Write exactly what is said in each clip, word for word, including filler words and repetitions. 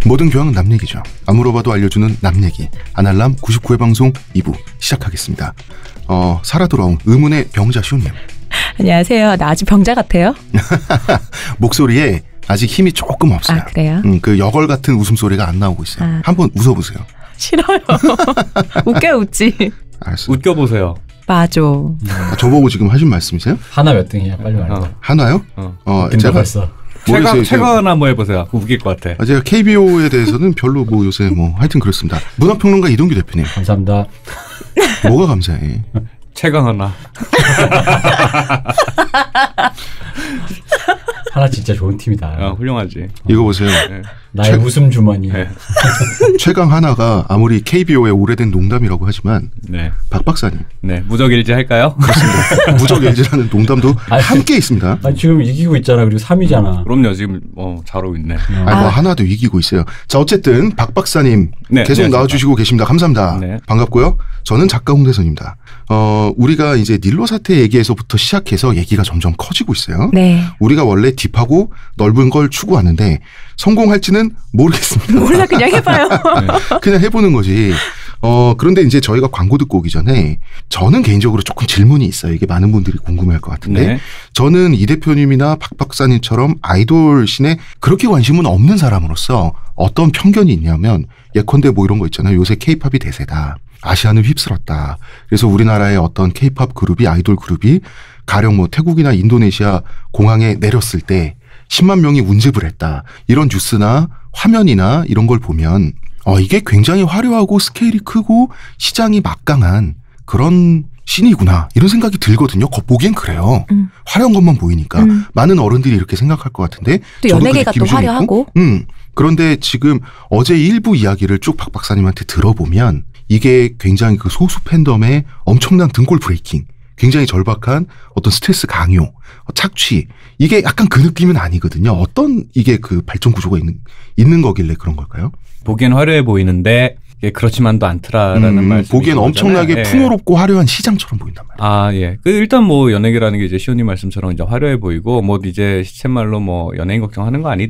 모든 교양은 남 얘기죠. 아무로봐도 알려주는 남 얘기. 아날람 구십구 회 방송 이 부 시작하겠습니다. 어, 살아 돌아온 의문의 병자 시온님. 안녕하세요. 나 아직 병자 같아요? 목소리에 아직 힘이 조금 없어요. 아, 그래요? 음, 그 여걸 같은 웃음소리가 안 나오고 있어요. 아. 한번 웃어보세요. 싫어요. 웃겨 웃지. 알았어. 웃겨보세요. 맞아. 아, 저보고 지금 하신 말씀이세요? 하나 몇 등이야? 빨리 말해. 어. 하나요? 어. 어, 제가 벌써. 최강, 최강 한번 해보세요. 그거 웃길 것 같아. 아, 제가 케이비오에 대해서는 별로 뭐 요새 뭐 하여튼 그렇습니다. 문화평론가 이동규 대표님. 감사합니다. 뭐가 감사해? 최강 하나. 하나 진짜 좋은 팀이다. 어, 훌륭하지. 이거 보세요. 네. 나의 최, 웃음 주머니. 네. 최강 하나가 아무리 케이비오의 오래된 농담이라고 하지만 네. 박 박사님. 네. 무적일지 할까요? 그렇습니다. 무적일지라는 농담도 아니, 함께 있습니다. 아니, 지금 이기고 있잖아. 그리고 삼 위잖아. 그럼요. 지금 어, 잘하고 있네. 아니, 뭐 아. 하나도 이기고 있어요. 자, 어쨌든 박 박사님 네, 계속 네, 나와주시고 계십니다. 감사합니다. 네. 반갑고요. 저는 작가 홍대선입니다. 어, 우리가 이제 닐로 사태 얘기에서부터 시작해서 얘기가 점점 커지고 있어요. 네. 우리가 원래 딥하고 넓은 걸 추구하는데 성공할지는 모르겠습니다. 몰라 그냥 해봐요. 그냥 해보는 거지. 어, 그런데 이제 저희가 광고 듣고 오기 전에 저는 개인적으로 조금 질문이 있어요. 이게 많은 분들이 궁금해할 것 같은데 네. 저는 이 대표님이나 박 박사님처럼 아이돌 씬에 그렇게 관심은 없는 사람으로서 어떤 편견이 있냐면 예컨대 뭐 이런 거 있잖아요. 요새 케이팝이 대세다. 아시아는 휩쓸었다. 그래서 우리나라의 어떤 케이팝 그룹이 아이돌 그룹이 가령 뭐 태국이나 인도네시아 공항에 내렸을 때 십만 명이 운집을 했다. 이런 뉴스나 화면이나 이런 걸 보면 어, 이게 굉장히 화려하고 스케일이 크고 시장이 막강한 그런 씬이구나 이런 생각이 들거든요. 겉보기엔 그래요. 음. 화려한 것만 보이니까 음. 많은 어른들이 이렇게 생각할 것 같은데 또 저도 그 연예계가 또 느낌이 좀 화려하고. 있고. 음. 그런데 지금 어제 일부 이야기를 쭉 박 박사님한테 들어보면 이게 굉장히 그 소수 팬덤의 엄청난 등골 브레이킹, 굉장히 절박한 어떤 스트레스 강요, 착취, 이게 약간 그 느낌은 아니거든요. 어떤 이게 그 발전 구조가 있는, 있는 거길래 그런 걸까요? 보기엔 화려해 보이는데 이게 그렇지만도 않더라라는 음, 말씀. 보기엔 엄청나게 예. 풍요롭고 화려한 시장처럼 보인단 말이에요. 아, 예. 그 일단 뭐 연예계라는 게 이제 시온님 말씀처럼 이제 화려해 보이고 뭐 이제 시쳇말로 뭐 연예인 걱정하는 거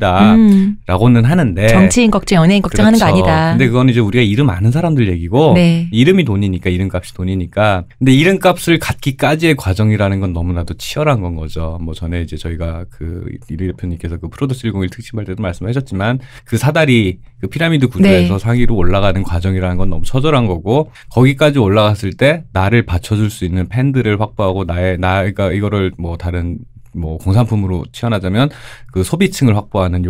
아니다라고는 음. 하는데 정치인 걱정, 연예인 걱정하는 그렇죠. 거 아니다. 근데 그건 이제 우리가 이름 아는 사람들 얘기고 네. 이름이 돈이니까 이름값이 돈이니까. 근데 이름값을 갖기까지의 과정이라는 건 너무나도 치열한 건 거죠. 뭐 전에 이제 저희가 그 이리 대표님께서 그 프로듀스 백일 특집할 때도 말씀하셨지만 그 사다리 그 피라미드 구조에서 네. 상위로 올라가는 과정이라는 건 너무 처절한 거고 거기까지 올라갔을 때 나를 받쳐줄 수 있는 팬들을 확보하고 나의 나가 이거를 뭐 다른 뭐 공산품으로 치환하자면 그 소비층을 확보하는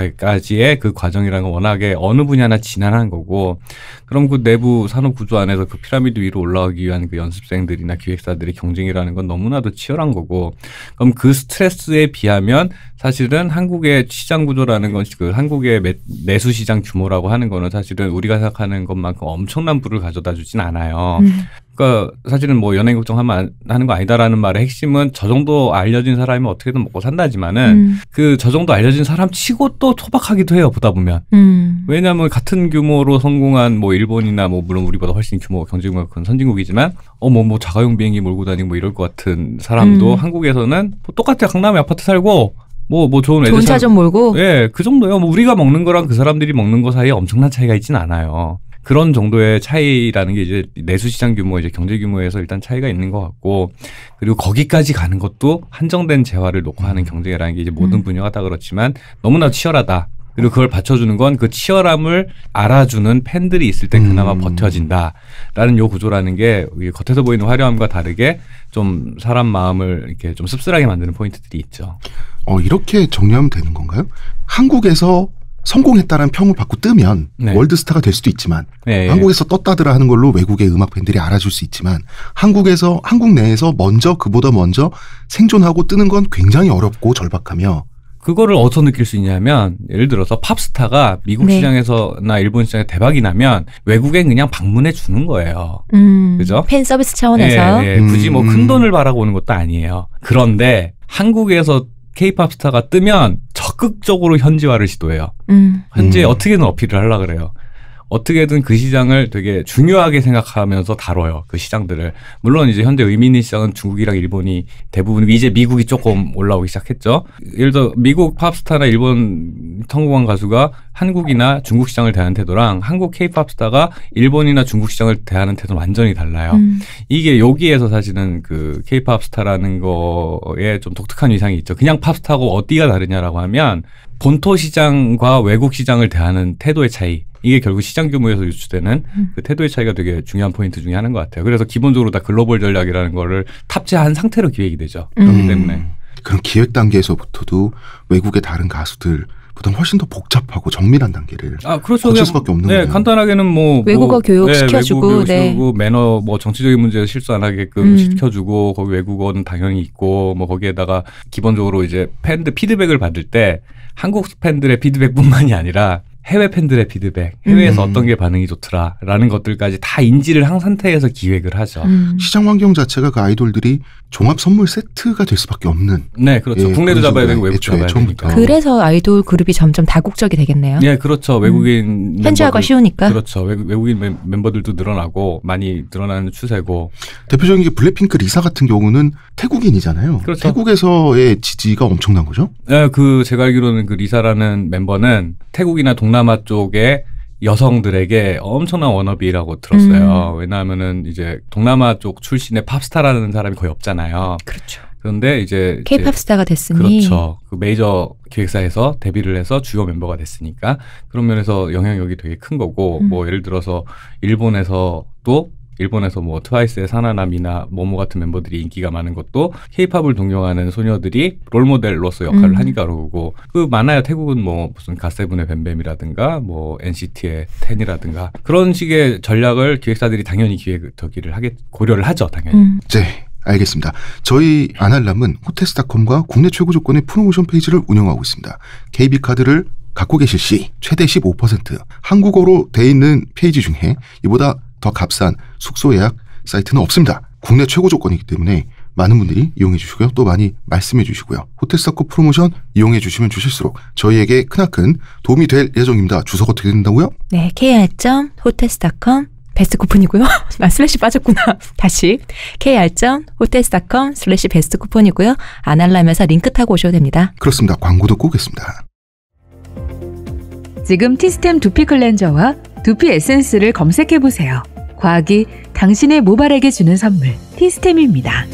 요까지의 그 과정이라는 건 워낙에 어느 분야나 지난한 거고 그럼 그 내부 산업 구조 안에서 그 피라미드 위로 올라가기 위한 그 연습생들이나 기획사들의 경쟁이라는 건 너무나도 치열한 거고 그럼 그 스트레스에 비하면 사실은 한국의 시장 구조라는 건 그 한국의 매, 내수 시장 규모라고 하는 거는 사실은 우리가 생각하는 것만큼 엄청난 부를 가져다 주진 않아요. 음. 그러니까 사실은 뭐 연예인 걱정하면 하는 거 아니다라는 말의 핵심은 저 정도 알려진 사람이면 어떻게든 먹고 산다지만은 음. 그 저 정도 알려진 사람 치고 또 소박하기도 해요. 보다 보면. 음. 왜냐하면 같은 규모로 성공한 뭐 일본이나 뭐 물론 우리보다 훨씬 규모 경제 규모가 큰 선진국이지만 어뭐 뭐 자가용 비행기 몰고 다니고 뭐 이럴 것 같은 사람도 음. 한국에서는 뭐 똑같아. 강남에 아파트 살고 뭐 뭐 좋은 좋은 차 좀 몰고. 예, 그 정도요. 뭐 우리가 먹는 거랑 그 사람들이 먹는 거 사이에 엄청난 차이가 있진 않아요. 그런 정도의 차이라는 게 이제 내수 시장 규모, 이제 경제 규모에서 일단 차이가 있는 것 같고, 그리고 거기까지 가는 것도 한정된 재화를 놓고 하는 경쟁이라는 게 이제 모든 음. 분야가 다 그렇지만 너무나 치열하다. 그리고 그걸 받쳐주는 건 그 치열함을 알아주는 팬들이 있을 때 그나마 음. 버텨진다라는 요 구조라는 게 겉에서 보이는 화려함과 다르게 좀 사람 마음을 이렇게 좀 씁쓸하게 만드는 포인트들이 있죠. 어, 이렇게 정리하면 되는 건가요? 한국에서 성공했다라는 평을 받고 뜨면 네. 월드스타가 될 수도 있지만 네. 한국에서 떴다더라 하는 걸로 외국의 음악 팬들이 알아줄 수 있지만 한국에서 한국 내에서 먼저 그보다 먼저 생존하고 뜨는 건 굉장히 어렵고 절박하며 그거를 어디서 느낄 수 있냐면 예를 들어서 팝스타가 미국 네. 시장에서나 일본 시장에 대박이 나면 외국엔 그냥 방문해 주는 거예요. 음. 그죠? 팬 서비스 차원에서. 예, 예. 굳이 뭐 음. 큰 돈을 바라고 오는 것도 아니에요. 그런데 한국에서 케이팝 스타가 뜨면 적극적으로 현지화를 시도해요. 음. 현지에 음. 어떻게든 어필을 하려고 그래요. 어떻게든 그 시장을 되게 중요하게 생각하면서 다뤄요. 그 시장들을. 물론 이제 현재 의미 있는 시장은 중국이랑 일본이 대부분, 이제 미국이 조금 올라오기 시작했죠. 예를 들어 미국 팝스타나 일본 성공한 가수가 한국이나 중국 시장을 대하는 태도랑 한국 케이팝 스타가 일본이나 중국 시장을 대하는 태도는 완전히 달라요. 음. 이게 여기에서 사실은 그 케이팝 스타라는 거에 좀 독특한 위상이 있죠. 그냥 팝스타하고 어디가 다르냐라고 하면 본토 시장과 외국 시장을 대하는 태도의 차이. 이게 결국 시장 규모에서 유추되는 음. 그 태도의 차이가 되게 중요한 포인트 중에 하나인 것 같아요. 그래서 기본적으로 다 글로벌 전략이라는 거를 탑재한 상태로 기획이 되죠. 음. 그렇기 때문에. 그런 기획 단계에서부터도 외국의 다른 가수들보다는 훨씬 더 복잡하고 정밀한 단계를 아, 그렇죠. 거칠 그냥 수밖에 없는 네, 거예요. 간단하게는 뭐 외국어 뭐, 교육 네, 시켜주고, 외국어 교육 네. 시켜주고 매너 뭐 정치적인 문제에 실수 안 하게끔 음. 시켜주고 거기 외국어는 당연히 있고 뭐 거기에다가 기본적으로 이제 팬들 피드백을 받을 때 한국 팬들의 피드백뿐만이 아니라 해외 팬들의 피드백, 해외에서 음. 어떤 게 반응이 좋더라라는 것들까지 다 인지를 한 상태에서 기획을 하죠. 음. 시장 환경 자체가 그 아이돌들이 종합 선물 세트가 될 수밖에 없는. 네, 그렇죠. 예, 국내도 그런 잡아야 되고 식으로 외국도 애초에 잡아야 처음부터. 되니까. 그래서 아이돌 그룹이 점점 다국적이 되겠네요. 예, 그렇죠. 외국인 현지화가 멤버들- 쉬우니까. 그렇죠. 외국, 외국인 멤- 멤버들도 늘어나고 많이 늘어나는 추세고. 대표적인 게 블랙핑크 리사 같은 경우는 태국인이잖아요. 그렇죠. 태국에서의 지지가 엄청난 거죠. 네, 그 제가 알기로는 그 리사라는 멤버는 태국이나 동남아 쪽에 여성들에게 엄청난 워너비라고 들었어요. 음. 왜냐하면은 이제 동남아 쪽 출신의 팝스타라는 사람이 거의 없잖아요. 그렇죠. 그런데 이제 케이팝 이제 스타가 됐으니. 그렇죠. 그 메이저 기획사에서 데뷔를 해서 주요 멤버가 됐으니까 그런 면에서 영향력이 되게 큰 거고 음. 뭐 예를 들어서 일본에서도 일본에서 뭐 트와이스의 사나나미나 모모 같은 멤버들이 인기가 많은 것도 케이팝을 동경하는 소녀들이 롤모델로서 역할을 음. 하니까 그러고 그 많아요. 태국은 뭐 무슨 갓세븐의 뱀뱀이라든가 뭐 엔시티의 텐이라든가 그런 식의 전략을 기획사들이 당연히 기획 저기를 하게 고려를 하죠. 당연히. 음. 네, 알겠습니다. 저희 아날람은 호텔스닷컴과 국내 최고 조건의 프로모션 페이지를 운영하고 있습니다. 케이비카드를 갖고 계실 시 최대 십오 퍼센트 한국어로 돼 있는 페이지 중에 이보다 더 값싼 숙소 예약 사이트는 없습니다. 국내 최고 조건이기 때문에 많은 분들이 이용해 주시고요. 또 많이 말씀해 주시고요. 호텔스닷컴 프로모션 이용해 주시면 주실수록 저희에게 크나큰 도움이 될 예정입니다. 주소가 어떻게 된다고요? 네, 케이알 점 호텔스 닷컴 베스트 쿠폰이고요. 아, 슬래시 빠졌구나. 다시 케이알 점 호텔스 닷컴 슬래시 베스트 쿠폰이고요. 아날람에서 링크 타고 오셔도 됩니다. 그렇습니다. 광고 듣고 오겠습니다. 지금 티스템 두피 클렌저와 두피 에센스를 검색해보세요. 과학이 당신의 모발에게 주는 선물, 티스템입니다.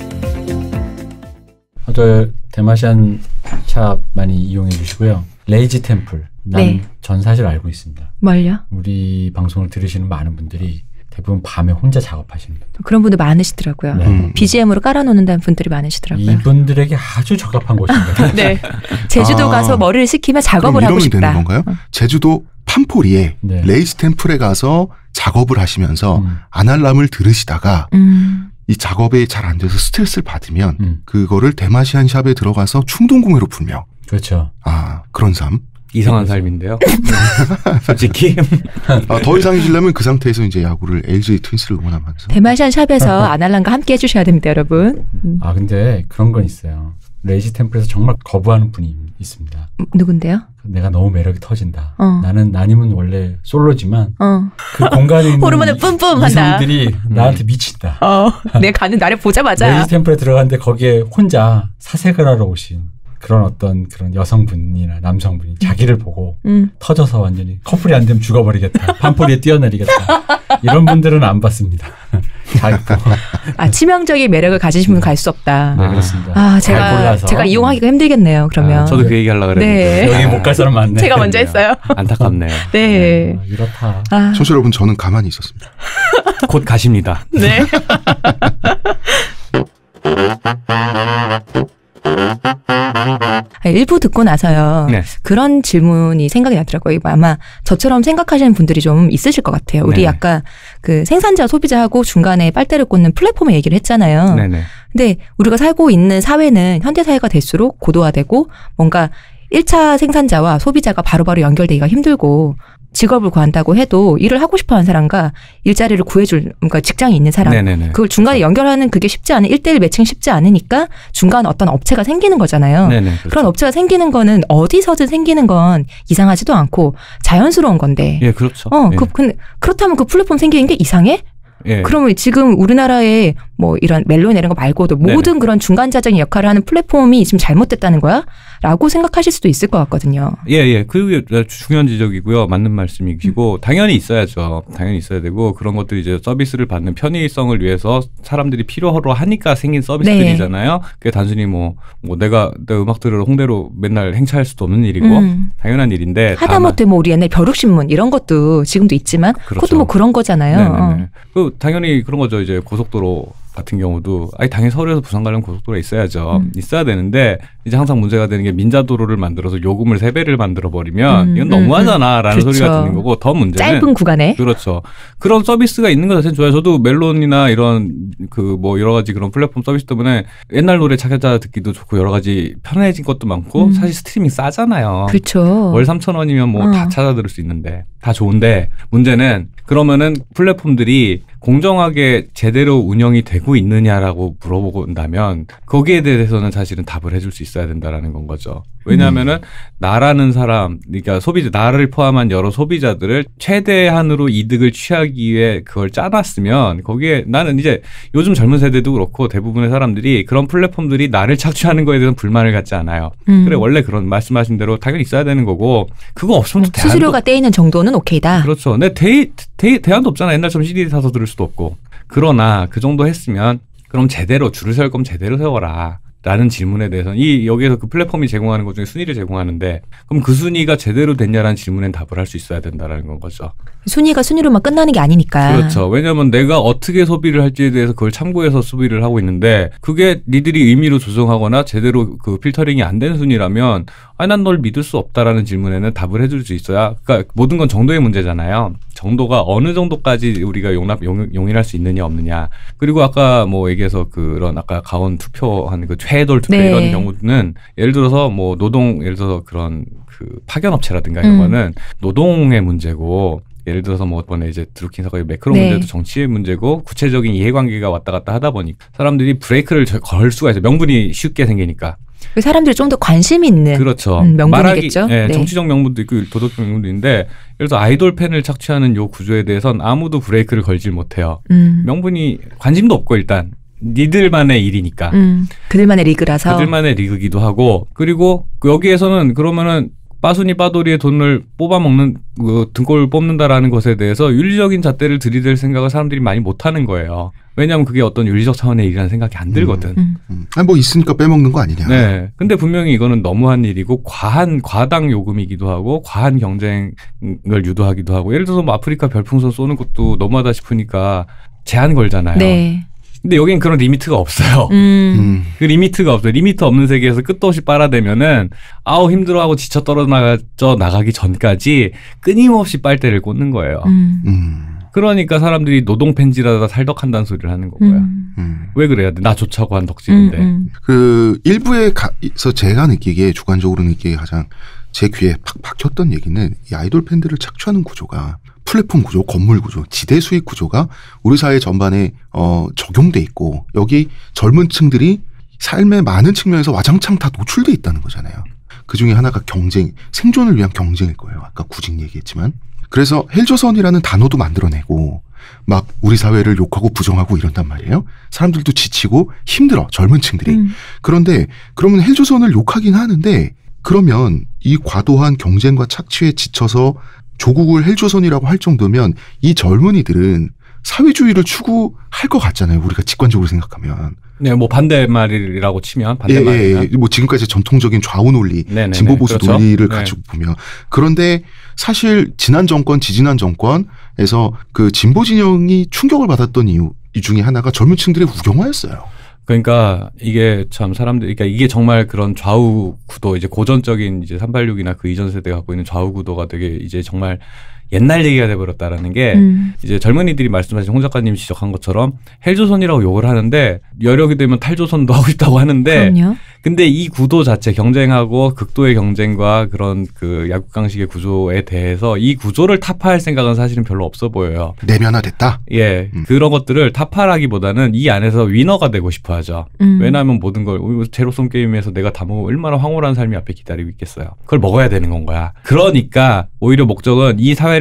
저 대마시안 샵 많이 이용해 주시고요. 레이지 템플. 난 전 네. 사실 알고 있습니다. 뭘요? 우리 방송을 들으시는 많은 분들이 대부분 밤에 혼자 작업하시는 분들. 그런 분들 많으시더라고요. 네. 음. 비지엠으로 깔아놓는다는 분들이 많으시더라고요. 이분들에게 아주 적합한 곳입니다. 네. 제주도 아. 가서 머리를 식히면 작업을 그럼 하고 이러면 싶다. 되는 건가요? 제주도 판포리에 네. 레이스 템플에 가서 작업을 하시면서 음. 아날람을 들으시다가 음. 이 작업이 잘 안 돼서 스트레스를 받으면 음. 그거를 대마시안 샵에 들어가서 충동구매로 풀며 그렇죠. 아 그런 삶. 이상한 삶인데요. 솔직히. 아, 더 이상해지려면 그 상태에서 이제 야구를 엘지 트윈스를 응원하면서 대마시안 샵에서 아날람과 함께 해주셔야 됩니다, 여러분. 음. 아 근데 그런 건 있어요. 레이지 템플에서 정말 거부하는 분이 있습니다. 음, 누군데요? 내가 너무 매력이 터진다. 어. 나는 나님은 원래 솔로지만 어. 그 공간에 있는 호르몬을 뿜뿜 한다. 이성들이 나한테 미친다. 어. 내가 가는 날을 보자마자. 레이지 템플에 들어갔는데 거기에 혼자 사색을 하러 오신 그런 어떤 그런 여성분이나 남성분이 자기를 보고 음. 터져서 완전히 커플이 안 되면 죽어버리겠다. 판포리에 뛰어내리겠다. 이런 분들은 안 받습니다. 잘 있고. 아, 치명적인 매력을 가지신 분 갈 수 없다. 네, 그렇습니다. 아, 잘 제가, 골라서. 제가 이용하기가 힘들겠네요, 그러면. 아, 저도 그 얘기 하려고 그랬는데. 네. 여기 못 갈 사람 많네. 제가 먼저 했어요. 안타깝네요. 네. 아, 이렇다. 아, 청취자 여러분 저는 가만히 있었습니다. 곧 가십니다. 네. 일부 듣고 나서요. 네. 그런 질문이 생각이 나더라고요. 이거 아마 저처럼 생각하시는 분들이 좀 있으실 것 같아요. 우리 네네. 아까 그 생산자 소비자하고 중간에 빨대를 꽂는 플랫폼의 얘기를 했잖아요. 네네. 근데 우리가 살고 있는 사회는 현대사회가 될수록 고도화되고 뭔가 일 차 생산자와 소비자가 바로바로 연결되기가 힘들고 직업을 구한다고 해도 일을 하고 싶어하는 사람과 일자리를 구해줄 그러니까 직장이 있는 사람 네네네. 그걸 중간에 연결하는 그게 쉽지 않은 일 대일 매칭 쉽지 않으니까 중간 어떤 업체가 생기는 거잖아요. 네네. 그렇죠. 그런 업체가 생기는 거는 어디서든 생기는 건 이상하지도 않고 자연스러운 건데. 예, 그렇죠. 어, 예. 그, 근데 그렇다면 그 플랫폼 생기는 게 이상해? 예. 그러면 지금 우리나라에 뭐 이런 멜론이나 이런 거 말고도 모든 네네. 그런 중간자적인 역할을 하는 플랫폼이 지금 잘못됐다는 거야? 라고 생각하실 수도 있을 것 같거든요. 예, 예. 그게 중요한 지적이고요. 맞는 말씀이시고, 음. 당연히 있어야죠. 당연히 있어야 되고, 그런 것들이 이제 서비스를 받는 편의성을 위해서 사람들이 필요로 하니까 생긴 서비스들이잖아요. 네. 그게 단순히 뭐, 뭐 내가, 내 음악 들으러 홍대로 맨날 행차할 수도 없는 일이고, 음. 당연한 일인데. 하다못해 뭐 우리 옛날 벼룩신문 이런 것도 지금도 있지만, 그렇죠. 그것도 뭐 그런 거잖아요. 네네네. 어. 그 당연히 그런 거죠. 이제 고속도로 같은 경우도 아니 당연히 서울에서 부산 가려면 고속도로가 있어야죠. 음. 있어야 되는데 이제 항상 문제가 되는 게 민자도로를 만들어서 요금을 세 배를 만들어 버리면 음, 이건 너무하잖아라는 음, 음. 소리가 드는 거고 더 문제는 짧은 구간에 그렇죠. 그런 서비스가 있는 것 자체는 좋아요. 저도 멜론이나 이런 그 뭐 여러 가지 그런 플랫폼 서비스 때문에 옛날 노래 찾아 듣기도 좋고 여러 가지 편해진 것도 많고 음. 사실 스트리밍 싸잖아요. 그렇죠. 월 삼천 원이면 뭐 다 어. 찾아 들을 수 있는데 다 좋은데 문제는 그러면은 플랫폼들이 공정하게 제대로 운영이 되고 있느냐라고 물어본다면 거기에 대해서는 사실은 답을 해줄 수 있어야 된다라는 건 거죠. 왜냐하면은 음. 나라는 사람, 그러니까 소비자, 나를 포함한 여러 소비자들을 최대한으로 이득을 취하기 위해 그걸 짜놨으면 거기에 나는 이제 요즘 젊은 세대도 그렇고 대부분의 사람들이 그런 플랫폼들이 나를 착취하는 거에 대해서 불만을 갖지 않아요. 음. 그래 원래 그런 말씀하신 대로 당연히 있어야 되는 거고 그거 없으면 또 대안도 수수료가 떼이는 정도는 오케이다. 그렇죠. 근데 대, 대, 대안도 없잖아. 옛날처럼 씨디 사서 들을 수도 없고. 그러나 그 정도 했으면 그럼 제대로 줄을 세울 거면 제대로 세워라. 라는 질문에 대해서는 이 여기에서 그 플랫폼이 제공하는 것 중에 순위를 제공하는데 그럼 그 순위가 제대로 됐냐라는 질문엔 답을 할 수 있어야 된다라는 건 거죠. 순위가 순위로만 끝나는 게 아니니까. 그렇죠. 왜냐하면 내가 어떻게 소비를 할지에 대해서 그걸 참고해서 소비를 하고 있는데 그게 니들이 의미로 조정하거나 제대로 그 필터링이 안 된 순위라면 아니 난 널 믿을 수 없다라는 질문에는 답을 해줄 수 있어야. 그러니까 모든 건 정도의 문제잖아요. 정도가 어느 정도까지 우리가 용납 용, 용인할 수 있느냐 없느냐. 그리고 아까 뭐 얘기해서 그런 아까 가온 투표한 그 최애돌 투표 네. 이런 경우는 예를 들어서 뭐 노동 예를 들어서 그런 그 파견 업체라든가 이런 음. 거는 노동의 문제고. 예를 들어서 뭐 이번에 이제 드루킹 사건의 매크로 네. 문제도 정치의 문제고 구체적인 이해관계가 왔다 갔다 하다 보니 사람들이 브레이크를 걸 수가 있어요. 명분이 쉽게 생기니까. 사람들이 좀 더 관심 있는 그렇죠. 음, 명분이겠죠. 말하기, 네, 네. 정치적 명분도 있고 도덕적 명분도 있는데 예를 들어서 아이돌 팬을 착취하는 요 구조에 대해서는 아무도 브레이크를 걸질 못해요. 음. 명분이 관심도 없고 일단. 니들만의 일이니까. 음, 그들만의 리그라서. 그들만의 리그기도 하고 그리고 여기에서는 그러면은 빠순이 빠돌이의 돈을 뽑아먹는 그 등골을 뽑는다라는 것에 대해서 윤리적인 잣대를 들이댈 생각을 사람들이 많이 못하는 거예요. 왜냐하면 그게 어떤 윤리적 차원의 일이라는 생각이 안 들거든. 음, 음. 아니 뭐 있으니까 빼먹는 거 아니냐. 네. 근데 분명히 이거는 너무한 일이고 과한 과당 요금이기도 하고 과한 경쟁을 유도하기도 하고 예를 들어서 뭐 아프리카 별풍선 쏘는 것도 너무하다 싶으니까 제한 걸잖아요. 네. 근데 여긴 그런 리미트가 없어요. 음. 음. 그 리미트가 없어요. 리미트 없는 세계에서 끝도 없이 빨아대면은 아우 힘들어하고 지쳐 떨어져 나가기 전까지 끊임없이 빨대를 꽂는 거예요. 음. 음. 그러니까 사람들이 노동 펜지라다 살덕한다는 소리를 하는 거고요. 음. 음. 왜 그래야 돼? 나 좋자고 한 덕질인데. 음, 음. 그 일부에서 제가 느끼기에 주관적으로 느끼기에 가장 제 귀에 팍 박혔던 얘기는 이 아이돌 팬들을 착취하는 구조가 플랫폼 구조, 건물 구조, 지대 수익 구조가 우리 사회 전반에 어, 적용돼 있고 여기 젊은 층들이 삶의 많은 측면에서 와장창 다 노출돼 있다는 거잖아요. 그중에 하나가 경쟁, 생존을 위한 경쟁일 거예요. 아까 구직 얘기했지만. 그래서 헬조선이라는 단어도 만들어내고 막 우리 사회를 욕하고 부정하고 이런단 말이에요. 사람들도 지치고 힘들어, 젊은 층들이. 음. 그런데 그러면 헬조선을 욕하긴 하는데 그러면 이 과도한 경쟁과 착취에 지쳐서 조국을 헬조선이라고 할 정도면 이 젊은이들은 사회주의를 추구할 것 같잖아요. 우리가 직관적으로 생각하면. 네, 뭐 반대말이라고 치면 반대말이면. 예, 예, 뭐 지금까지 전통적인 좌우 논리, 네네네. 진보 보수 그렇죠? 논리를 네. 가지고 보면. 그런데 사실 지난 정권, 지지난 정권에서 그 진보 진영이 충격을 받았던 이유 이 중에 하나가 젊은 층들의 우경화였어요. 그러니까 이게 참 사람들, 그러니까 이게 정말 그런 좌우 구도, 이제 고전적인 이제 삼팔육이나 그 이전 세대가 갖고 있는 좌우 구도가 되게 이제 정말 옛날 얘기가 돼버렸다라는 게 음. 이제 젊은이들이 말씀하신 홍 작가님이 지적한 것처럼 헬조선이라고 욕을 하는데 여력이 되면 탈조선도 하고 싶다고 하는데 그럼요. 근데 이 구도 자체 경쟁하고 극도의 경쟁과 그런 그 약육강식의 구조에 대해서 이 구조를 타파할 생각은 사실은 별로 없어 보여요. 내면화됐다? 예. 음. 그런 것들을 타파라기보다는 이 안에서 위너가 되고 싶어 하죠. 음. 왜냐하면 모든 걸 제로섬 게임에서 내가 다 먹으면 얼마나 황홀한 삶이 앞에 기다리고 있겠어요. 그걸 먹어야 되는 건 거야. 그러니까 오히려 목적은 이 사회를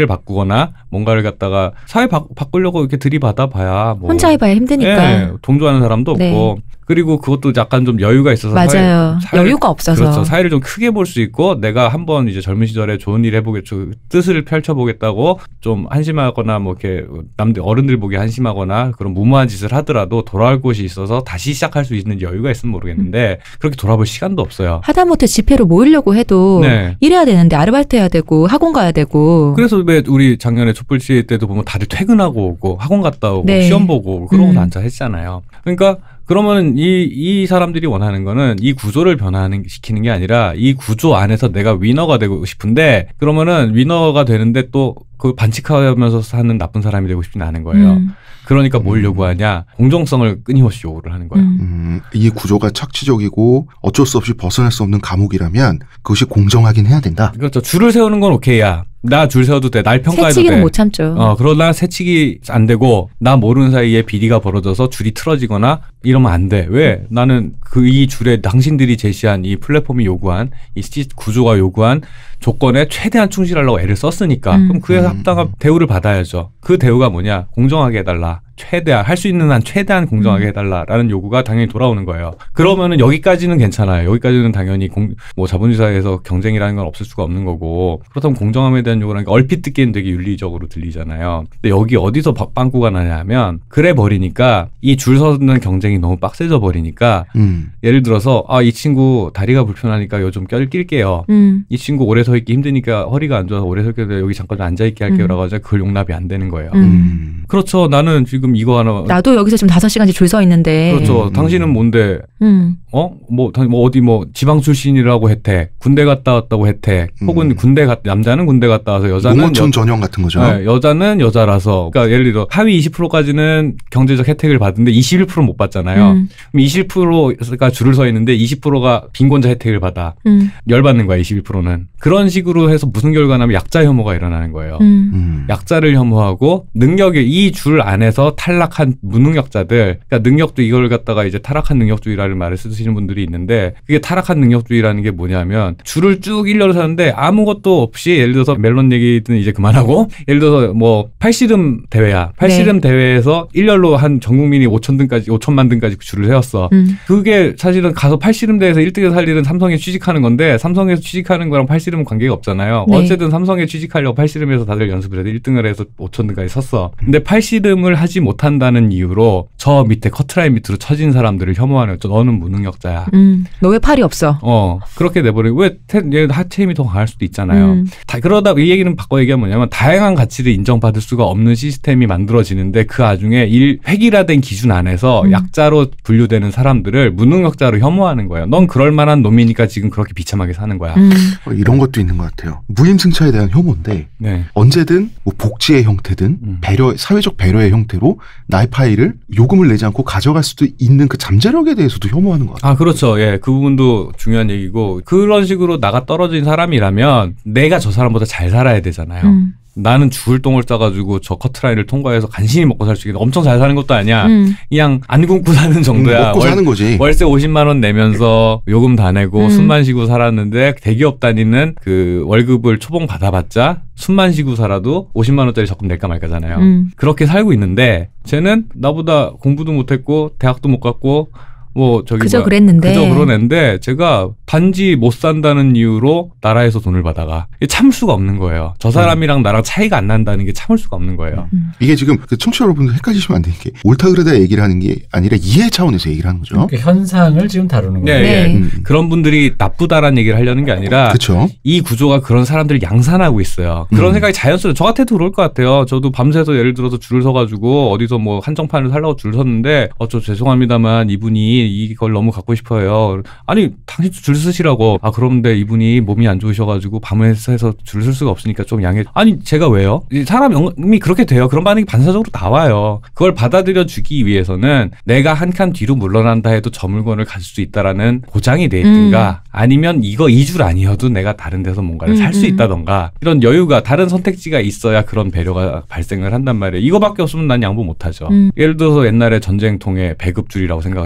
사회를 바꾸거나 뭔가를 갖다가 사회 바, 바꾸려고 이렇게 들이받아 봐야 뭐 혼자 해봐야 힘드니까. 예, 동조하는 사람도 없고 네. 그리고 그것도 약간 좀 여유가 있어서 맞아요. 사회, 사회를, 여유가 없어서. 그렇죠. 사회를 좀 크게 볼 수 있고 내가 한번 이제 젊은 시절에 좋은 일 해보겠죠. 뜻을 펼쳐보겠다고 좀 한심하거나 뭐 이렇게 남들 어른들 보기 한심하거나 그런 무모한 짓을 하더라도 돌아올 곳이 있어서 다시 시작할 수 있는 여유가 있으면 모르겠는데 그렇게 돌아볼 시간도 없어요. 하다못해 집회로 모이려고 해도 네. 일해야 되는데 아르바이트 해야 되고 학원 가야 되고. 그래서 왜 우리 작년에 촛불시위 때도 보면 다들 퇴근하고 오고 학원 갔다 오고 네. 시험 보고 오고 그러고 음. 앉아 했잖아요. 그러니까 그러면 이, 이 사람들이 원하는 거는 이 구조를 변화하는, 시키는 게 아니라 이 구조 안에서 내가 위너가 되고 싶은데 그러면은 위너가 되는데 또 그 반칙하면서 사는 나쁜 사람이 되고 싶지는 않은 거예요. 음. 그러니까 뭘 요구하냐? 공정성을 끊임없이 요구를 하는 거예요. 음. 음, 이 구조가 착취적이고 어쩔 수 없이 벗어날 수 없는 감옥이라면 그것이 공정하긴 해야 된다. 그렇죠. 줄을 세우는 건 오케이야. 나 줄 세워도 돼. 날 평가해도 돼. 새치기는 못 참죠. 어, 그러나 새치기 안 되고 나 모르는 사이에 비리가 벌어져서 줄이 틀어지거나 이러면 안 돼. 왜? 나는 그 이 줄에 당신들이 제시한 이 플랫폼이 요구한 이 구조가 요구한 조건에 최대한 충실하려고 애를 썼으니까 음. 그럼 그에 합당한 대우를 받아야죠. 그 대우가 뭐냐? 공정하게 해달라. 최대한 할 수 있는 한 최대한 공정하게 해달라라는 요구가 당연히 돌아오는 거예요. 그러면은 여기까지는 괜찮아요. 여기까지는 당연히 공, 뭐 자본주의 사회에서 경쟁이라는 건 없을 수가 없는 거고 그렇다면 공정함에 대한 요구라는 게 얼핏 듣기엔 되게 윤리적으로 들리잖아요. 근데 여기 어디서 빵꾸가 나냐면 그래 버리니까 이 줄 서는 경쟁이 너무 빡세져 버리니까 음. 예를 들어서 아, 이 친구 다리가 불편하니까 요즘 껴를 낄게요. 음. 이 친구 오래 서 있기 힘드니까 허리가 안 좋아서 오래 서 있게 여기 잠깐 좀 앉아 있게 할게요. 음. 라고 하자 그걸 용납이 안 되는 거예요. 음. 음. 그렇죠. 나는 지금 이거 하나 나도 여기서 지금 다섯 시간째 줄 서 있는데. 그렇죠. 음. 당신은 뭔데? 음. 어? 뭐, 당- 뭐 어디 뭐 지방 출신이라고 혜택, 군대 갔다 왔다고 혜택, 혹은 음. 군대 갔 남자는 군대 갔다 와서 여자는 농어촌 여, 전형 같은 거죠. 네, 여자는 여자라서. 그러니까 예를 들어 하위 이십 퍼센트까지는 경제적 혜택을 받는데 이십일 퍼센트는 못 받잖아요. 음. 그럼 이십 퍼센트가 줄을 서 있는데 이십 퍼센트가 빈곤자 혜택을 받아. 음. 열받는 거야, 이십일 퍼센트는. 그런 식으로 해서 무슨 결과냐면 약자 혐오가 일어나는 거예요. 음. 음. 약자를 혐오하고 능력이 이 줄 안에서 탈락한 무능력자들, 그러니까 능력도 이걸 갖다가 이제 타락한 능력주의라는 말을 쓰시는 분들이 있는데 그게 타락한 능력주의라는 게 뭐냐면 줄을 쭉 일렬로 서는데 아무것도 없이 예를 들어서 멜론 얘기는 이제 그만하고 예를 들어서 뭐 팔씨름 대회야. 팔씨름 네. 대회에서 일렬로 한 전 국민이 오천 등까지 오천만 등까지 줄을 세웠어. 음. 그게 사실은 가서 팔씨름 대회에서 일 등에서 할 일은 삼성에 취직하는 건데 삼성에서 취직하는 거랑 팔씨름은 관계가 없잖아요. 네. 어쨌든 삼성에 취직하려고 팔씨름에서 다들 연습을 해서 일 등을 해서 오천 등까지 섰어. 근데 팔씨름을 하지 못한다는 이유로 저 밑에 커트라인 밑으로 처진 사람들을 혐오하는 거죠. 너는 무능력자야. 음. 너 왜 팔이 없어? 어 그렇게 내버리고 왜 태, 얘 하체 힘이 더 강할 수도 있잖아요. 음. 다 그러다 이 얘기는 바꿔 얘기하면 뭐냐면 다양한 가치를 인정받을 수가 없는 시스템이 만들어지는데 그 와중에 일 획일화된 기준 안에서 음. 약자로 분류되는 사람들을 무능력자로 혐오하는 거예요. 넌 그럴 만한 놈이니까 지금 그렇게 비참하게 사는 거야. 음. 어, 이런 것도 있는 것 같아요. 무임승차에 대한 혐오인데 네. 언제든 뭐 복지의 형태든 음. 배려, 사회적 배려의 형태로 나의 파일을 요금을 내지 않고 가져갈 수도 있는 그 잠재력에 대해서도 혐오하는 것 같아요. 아, 그렇죠. 예. 그 부분도 중요한 얘기고, 그런 식으로 나가 떨어진 사람이라면 내가 저 사람보다 잘 살아야 되잖아요. 음. 나는 죽을 똥을 싸가지고 저 커트라인을 통과해서 간신히 먹고 살 수 있는 엄청 잘 사는 것도 아니야. 음. 그냥 안 굶고 사는 정도야. 먹고 월- 사는 거지. 월세 오십만 원 내면서 요금 다 내고 음. 숨만 쉬고 살았는데 대기업 다니는 그 월급을 초봉 받아봤자 숨만 쉬고 살아도 오십만 원짜리 적금 낼까 말까잖아요. 음. 그렇게 살고 있는데 쟤는 나보다 공부도 못했고 대학도 못 갔고 뭐 저기 그저 뭐야, 그랬는데. 그저 그런 애인데 제가 단지 못 산다는 이유로 나라에서 돈을 받아가. 이게 참을 수가 없는 거예요. 저 사람이랑 나랑 차이가 안 난다는 게 참을 수가 없는 거예요. 음. 이게 지금 그 청취자 여러분들 헷갈리시면 안 되는 게 옳다 그르다 얘기를 하는 게 아니라 이해 차원에서 얘기를 하는 거죠. 그 현상을 지금 다루는 네, 거예요. 네. 예. 음. 그런 분들이 나쁘다라는 얘기를 하려는 게 아니라 그렇죠. 이 구조가 그런 사람들을 양산하고 있어요. 그런 음. 생각이 자연스러워. 저 같아도 그럴 것 같아요. 저도 밤새서 예를 들어서 줄을 서가지고 어디서 뭐 한정판을 사려고 줄 섰는데 어, 저 죄송합니다만 이분이 이걸 너무 갖고 싶어요. 아니 당신도 줄 서시라고. 아 그런데 이분이 몸이 안 좋으셔가지고 밤에서 해서 줄 설 수가 없으니까 좀 양해. 아니 제가 왜요? 이 사람이 그렇게 돼요. 그런 반응이 반사적으로 나와요. 그걸 받아들여 주기 위해서는 내가 한 칸 뒤로 물러난다 해도 저 물건을 가질 수 있다라는 보장이 돼 있든가 음. 아니면 이거 이 줄 아니어도 내가 다른 데서 뭔가를 음, 살 수 음. 있다던가 이런 여유가 다른 선택지가 있어야 그런 배려가 발생을 한단 말이에요. 이거밖에 없으면 난 양보 못하죠. 음. 예를 들어서 옛날에 전쟁통에 배급줄이라고 생각을 해보자고요.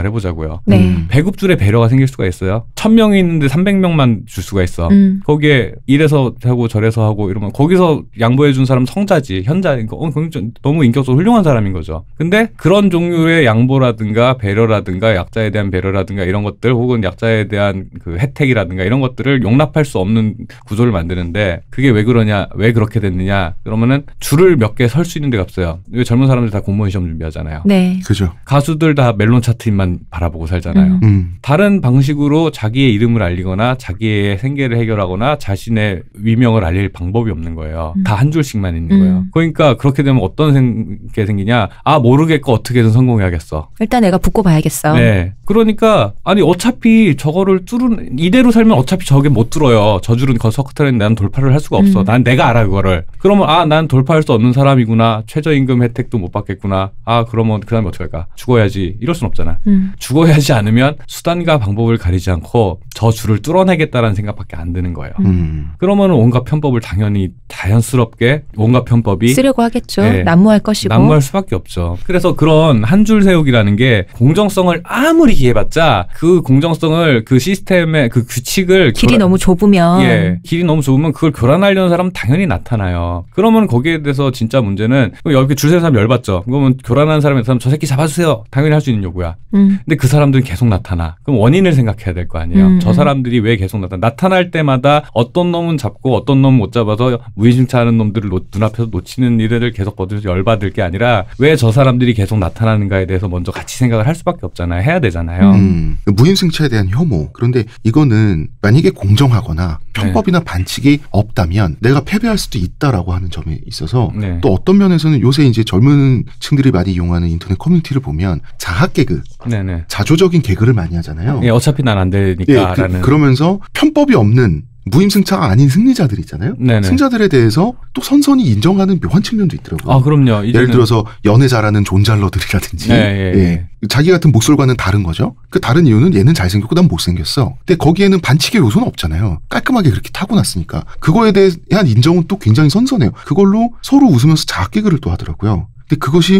생기더라고요. 네. 음. 배급줄에 배려가 생길 수가 있어요. 천 명이 있는데 삼백 명만 줄 수가 있어. 음. 거기에 이래서 하고 저래서 하고 이러면 거기서 양보해준 사람 성자지, 현자인 거. 어, 너무 인격적으로 훌륭한 사람인 거죠. 근데 그런 종류의 양보라든가 배려라든가 약자에 대한 배려라든가 이런 것들 혹은 약자에 대한 그 혜택이라든가 이런 것들을 용납할 수 없는 구조를 만드는데 그게 왜 그러냐, 왜 그렇게 됐느냐 그러면은 줄을 몇 개 설 수 있는 데가 없어요. 왜 젊은 사람들 다 공무원 시험 준비하잖아요. 네. 그죠. 가수들 다 멜론 차트만 바라보고 살잖아요. 음. 음. 다른 방식으로 자기의 이름을 알리거나 자기의 생계를 해결하거나 자신의 위명을 알릴 방법이 없는 거예요. 음. 다 한 줄씩만 있는 음. 거예요. 그러니까 그렇게 되면 어떤 생- 게 생기냐. 아 모르겠고 어떻게든 성공해야겠어. 일단 내가 붙고 봐야겠어. 네. 그러니까 아니 어차피 저거를 뚫은 이대로 살면 어차피 저게 못 뚫어요. 저 줄은 거 서커트라인 나는 돌파를 할 수가 없어. 음. 난 내가 알아 그거를. 그러면 아 난 돌파할 수 없는 사람이구나. 최저임금 혜택도 못 받겠구나. 아 그러면 그 다음에 어떡할까. 죽어야지. 이럴 순 없잖아. 음. 죽어야 하지 않으면 수단과 방법을 가리지 않고 저 줄을 뚫어내겠다라는 생각밖에 안 드는 거예요. 음. 그러면 온갖 편법을 당연히 자연스럽게 온갖 편법이 쓰려고 하겠죠. 네. 난무할 것이고. 난무할 수밖에 없죠. 그래서 그런 한 줄 세우기라는 게 공정성을 아무리 기해봤자 그 공정성을 그 시스템의 그 규칙을 길이 교란- 너무 좁으면 예, 길이 너무 좁으면 그걸 교란하려는 사람은 당연히 나타나요. 그러면 거기에 대해서 진짜 문제는 여기 줄 세는 사람 열받죠. 그러면 교란하는 사람이 사람 저 새끼 잡아주세요. 당연히 할 수 있는 요구야. 음. 근데 그 사람들은 계속 나타나. 그럼 원인을 생각해야 될 거 아니에요. 음, 저 음. 사람들이 왜 계속 나타나. 나타날 때마다 어떤 놈은 잡고 어떤 놈은 못 잡아서 무의심차하는 놈들을 놓, 눈앞에서 놓치는 일을 계속 거들서 열받을 게 아니라 왜 저 사람들이 계속 나타나는가에 대해서 먼저 같이 생각을 할 수밖에 없잖아요. 해야 되잖아요. 음. 무임승차에 대한 혐오. 그런데 이거는 만약에 공정하거나 편법이나 반칙이 없다면 내가 패배할 수도 있다라고 하는 점에 있어서 네. 또 어떤 면에서는 요새 이제 젊은 층들이 많이 이용하는 인터넷 커뮤니티를 보면 자학 개그, 네네. 자조적인 개그를 많이 하잖아요. 예, 어차피 난 안 예, 되니까라는. 그, 그러면서 편법이 없는 무임승차가 아닌 승리자들 있잖아요. 네네. 승자들에 대해서 또 선선히 인정하는 묘한 측면도 있더라고요. 아 그럼요. 이제는 예를 들어서 연애 잘하는 존잘러들이라든지 네, 예, 예. 자기 같은 목소리와는 다른 거죠. 그 다른 이유는 얘는 잘생겼고 난 못생겼어. 근데 거기에는 반칙의 요소는 없잖아요. 깔끔하게 그렇게 타고났으니까. 그거에 대한 인정은 또 굉장히 선선해요. 그걸로 서로 웃으면서 자학 개그를 또 하더라고요. 근데 그것이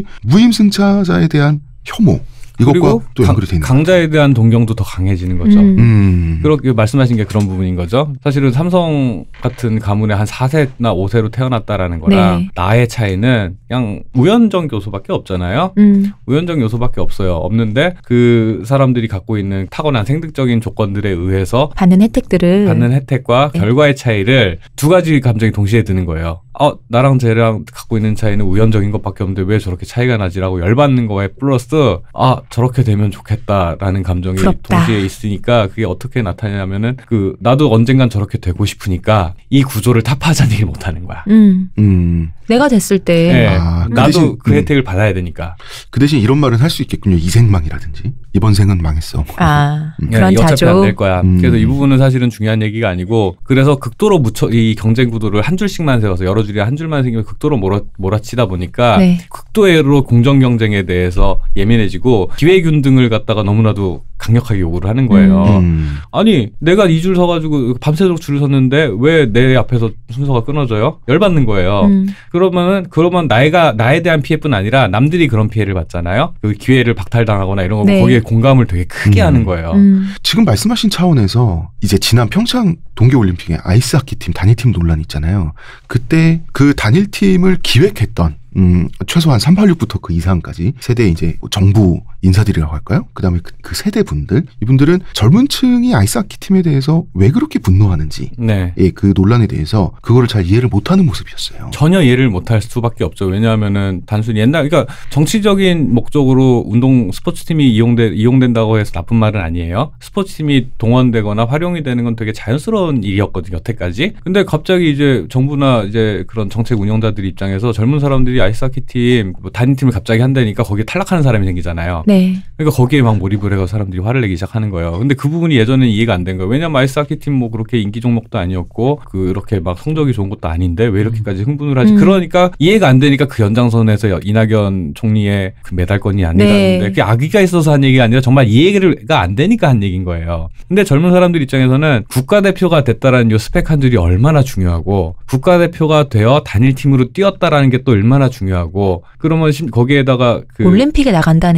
무임승차자에 대한 혐오 이것과 그리고 또 연결이 되는 거예요. 강자에 대한 동경도 더 강해지는 거죠. 음. 음. 그렇게 말씀하신 게 그런 부분인 거죠. 사실은 삼성 같은 가문에 한 사 세나 오 세로 태어났다라는 거랑 네. 나의 차이는 그냥 우연적 요소밖에 없잖아요. 음. 우연적 요소밖에 없어요. 없는데 그 사람들이 갖고 있는 타고난 생득적인 조건들에 의해서 받는 혜택들을 받는 혜택과 네. 결과의 차이를 두 가지 감정이 동시에 드는 거예요. 어, 나랑 쟤랑 갖고 있는 차이는 우연적인 것밖에 없는데 왜 저렇게 차이가 나지라고 열받는 거에 플러스 아 저렇게 되면 좋겠다라는 감정이 부럽다. 동시에 있으니까 그게 어떻게 나타나냐면은 그 나도 언젠간 저렇게 되고 싶으니까 이 구조를 타파하자는 얘기를 못하는 거야. 음. 음. 내가 됐을 때 네. 아, 그 나도 대신, 그 음. 혜택을 받아야 되니까. 그 대신 이런 말은 할 수 있겠군요. 이생망이라든지 이번 생은 망했어. 아, 음. 그런 네, 어차피 안 자조. 될 거야. 음. 그래서 이 부분은 사실은 중요한 얘기가 아니고 그래서 극도로 묻혀 이 경쟁 구도를 한 줄씩만 세워서 여러 줄이 한 줄만 생기면 극도로 몰아, 몰아치다 보니까 네. 극도로 공정 경쟁에 대해서 예민해지고 기회균등을 갖다가 너무나도 강력하게 요구를 하는 거예요. 음. 아니 내가 이 줄 서가지고 밤새도록 줄을 섰는데 왜 내 앞에서 순서가 끊어져요? 열받는 거예요. 음. 그러면은 그러면 나이가 나에 대한 피해뿐 아니라 남들이 그런 피해를 받잖아요. 그 기회를 박탈당하거나 이런 거 네. 거기에 공감을 되게 크게 음. 하는 거예요. 음. 지금 말씀하신 차원에서 이제 지난 평창 동계올림픽에 아이스하키팀 단일팀 논란 있잖아요. 그때 그 단일팀을 기획했던 음, 최소한 삼팔육부터 그 이상까지 세대 이제 정부 인사들이라고 할까요? 그다음에 그, 그 세대 분들 이분들은 젊은 층이 아이스하키 팀에 대해서 왜 그렇게 분노하는지 네. 예, 그 논란에 대해서 그거를 잘 이해를 못하는 모습이었어요. 전혀 이해를 못할 수밖에 없죠. 왜냐하면은 단순히 옛날 그러니까 정치적인 목적으로 운동 스포츠팀이 이용돼 이용된다고 해서 나쁜 말은 아니에요. 스포츠팀이 동원되거나 활용이 되는 건 되게 자연스러운 일이었거든요. 여태까지. 근데 갑자기 이제 정부나 이제 그런 정책 운영자들 입장에서 젊은 사람들이 아이스하키 팀 뭐 단일팀을 갑자기 한다니까 거기에 탈락하는 사람이 생기잖아요. 네. 그러니까 거기에 막 몰입을 해서 사람들이 화를 내기 시작하는 거예요. 근데 그 부분이 예전에는 이해가 안 된 거예요. 왜냐면 아이스하키 팀 뭐 그렇게 인기 종목도 아니었고 그렇게 막 성적이 좋은 것도 아닌데 왜 이렇게까지 흥분을 하지? 음. 그러니까 이해가 안 되니까 그 연장선에서 이낙연 총리의 그 메달권이 안 네. 내다는데 그게 악의가 있어서 한 얘기가 아니라 정말 이해가 안 되니까 한 얘기인 거예요. 근데 젊은 사람들 입장에서는 국가대표가 됐다라는 요 스펙 한 줄이 얼마나 중요하고 국가대표가 되어 단일팀으로 뛰었다라는 게 또 얼마나 중요하고 그러면 거기에다가 그 올림픽에 나간다는 게 얼마나 네,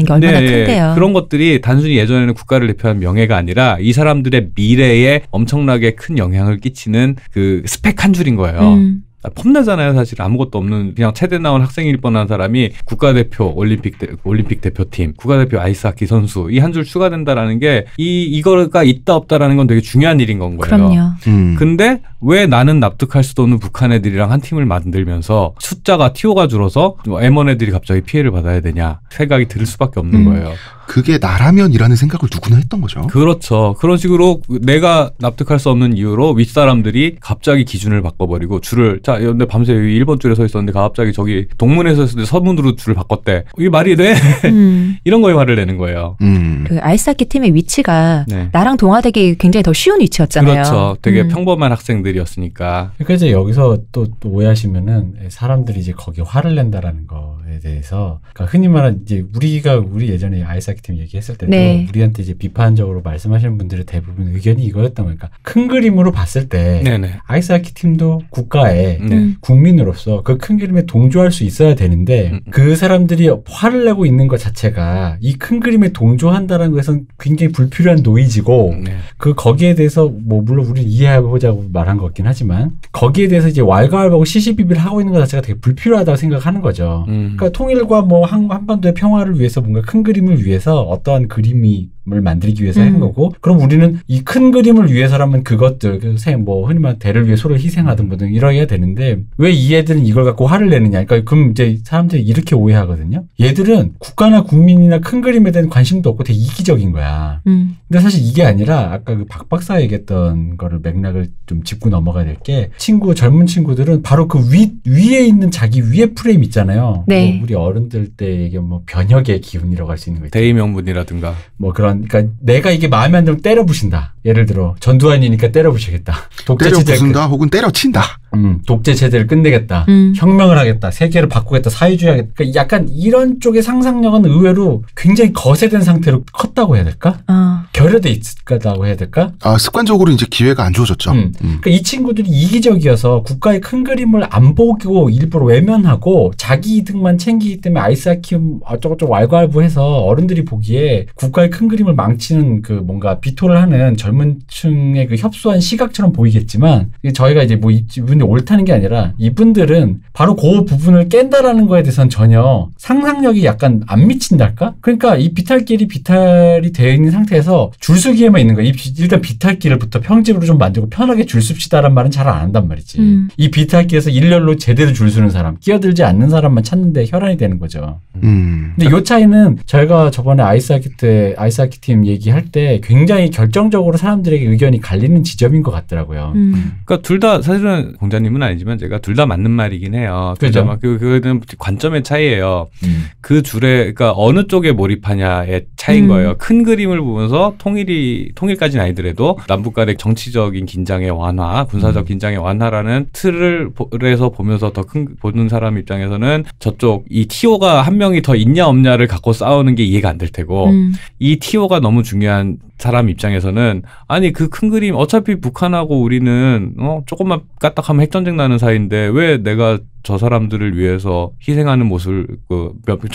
큰데요. 그런 것들이 단순히 예전에는 국가를 대표하는 명예가 아니라 이 사람들의 미래에 엄청나게 큰 영향을 끼치는 그 스펙 한 줄인 거예요. 음. 폼나잖아요. 사실 아무것도 없는 그냥 체대 나온 학생일 뻔한 사람이 국가대표 올림픽 대, 올림픽 대표팀, 국가대표 아이스하키 선수 이 한 줄 추가된다라는 게 이 이거가 있다 없다라는 건 되게 중요한 일인 건 거예요. 그럼요. 음. 근데 왜 나는 납득할 수도 없는 북한 애들이랑 한 팀을 만들면서 숫자가 티오가 줄어서 엠원 애들이 갑자기 피해를 받아야 되냐 생각이 들 수밖에 없는 음. 거예요. 그게 나라면이라는 생각을 누구나 했던 거죠. 그렇죠. 그런 식으로 내가 납득할 수 없는 이유로 윗사람들이 갑자기 기준을 바꿔버리고 줄을 자 근데 밤새 여기 일 번 줄에 서 있었는데 갑자기 저기 동문에 서 있었는데 서문으로 줄을 바꿨대. 이게 말이 돼? 음. 이런 거에 화를 내는 거예요. 음. 그 아이스하키 팀의 위치가 네. 나랑 동화되기 굉장히 더 쉬운 위치였잖아요. 그렇죠. 되게 음. 평범한 학생들이었으니까. 그러니까 이제 여기서 또, 또 오해하시면은 사람들이 이제 거기에 화를 낸다라는 거에 대해서 그러니까 흔히 말하는 이제 우리가 우리 예전에 아이스하키 팀 얘기했을 때도 네. 우리한테 이제 비판적으로 말씀하시는 분들의 대부분 의견이 이거였던 거니까 큰 그림으로 봤을 때 네네. 아이스하키 팀도 국가의 네. 음. 국민으로서 그 큰 그림에 동조할 수 있어야 되는데 음. 그 사람들이 화를 내고 있는 것 자체가 이 큰 그림에 동조한다는 것은 굉장히 불필요한 노이즈고 네. 그 거기에 대해서 뭐 물론 우리는 이해해보자고 말한 것 같긴 하지만 거기에 대해서 이제 왈가왈부하고 시시비비를 하고 있는 것 자체가 되게 불필요하다고 생각하는 거죠. 음. 그러니까 통일과 뭐 한, 한반도의 평화를 위해서 뭔가 큰 그림을 위해서 어떠한 그림이 을 만들기 위해서 음. 한 거고 그럼 우리는 이 큰 그림을 위해서라면 그것들 뭐 흔히 말하는 대를 위해 소를 희생하든 뭐든 이러해야 되는데 왜 이 애들은 이걸 갖고 화를 내느냐 그러니까 그럼 이제 사람들이 이렇게 오해하거든요. 얘들은 국가나 국민이나 큰 그림에 대한 관심도 없고 되게 이기적인 거야. 음. 근데 사실 이게 아니라 아까 그 박 박사 얘기했던 거를 맥락을 좀 짚고 넘어가야 될 게 친구 젊은 친구들은 바로 그 위 위에 있는 자기 위에 프레임 있잖아요. 네. 뭐 우리 어른들 때 얘기하면 뭐 변혁의 기운이라고 할 수 있는 거 있죠. 대의 명분이라든가. 뭐 그런 그러니까 내가 이게 마음에 안 들면 때려 부신다. 예를 들어 전두환이니까 때려 부시겠다. 독재 때려 체제를 부순다 혹은 때려친다. 끝- 음, 독재 체제를 끝내겠다. 음. 혁명을 하겠다. 세계를 바꾸겠다. 사회주의 하겠다. 그러니까 약간 이런 쪽의 상상력은 의외로 굉장히 거세된 상태로 컸다고 해야 될까? 어. 결여돼 있다고 해야 될까? 아, 습관적으로 이제 기회가 안 주어졌죠. 음. 음. 그러니까 이 친구들이 이기적이어서 국가의 큰 그림을 안 보고 일부러 외면하고 자기 이득만 챙기기 때문에 아이스하키 어쩌고저쩌고 왈가왈부해서 어른들이 보기에 국가의 큰 그림을 망치는 그 뭔가 비토를 하는 젊은 층의 그 협소한 시각처럼 보이겠지만 저희가 이제 뭐 이분이 옳다는 게 아니라 이분들은 바로 그 부분을 깬다라는 거에 대해서는 전혀 상상력이 약간 안 미친달까? 그러니까 이 비탈길이 비탈이 되어 있는 상태에서 줄서기에만 있는 거야. 이 비- 일단 비탈길을부터 평집으로 좀 만들고 편하게 줄 섭시다라는 말은 잘 안 한단 말이지. 음. 이 비탈길에서 일렬로 제대로 줄 서는 사람, 끼어들지 않는 사람만 찾는데 혈안이 되는 거죠. 음. 근데 요 차이는 저희가 저번에 아이스하키 때 아이스하키 팀 얘기할 때 굉장히 결정적으로 사람들에게 의견이 갈리는 지점인 것 같더라고요. 음. 그러니까 둘 다 사실은 공자님은 아니지만 제가 둘 다 맞는 말이긴 해요. 그죠. 그 그거는 관점의 차이예요. 음. 그 줄에 그러니까 어느 쪽에 몰입하냐의 차이인 음. 거예요. 큰 그림을 보면서 통일이 통일까지는 아니더라도 남북 간의 정치적인 긴장의 완화, 군사적 음. 긴장의 완화라는 틀을 에서 보면서 더 큰 보는 사람 입장에서는 저쪽 이 티오가 한 명이 더 있냐 없냐를 갖고 싸우는 게 이해가 안 될 테고 음. 이 티오가 너무 중요한 사람 입장에서는 아니 그 큰 그림 어차피 북한하고 우리는 어 조금만 까딱하면 핵전쟁 나는 사이인데 왜 내가 저 사람들을 위해서 희생하는 모습을 그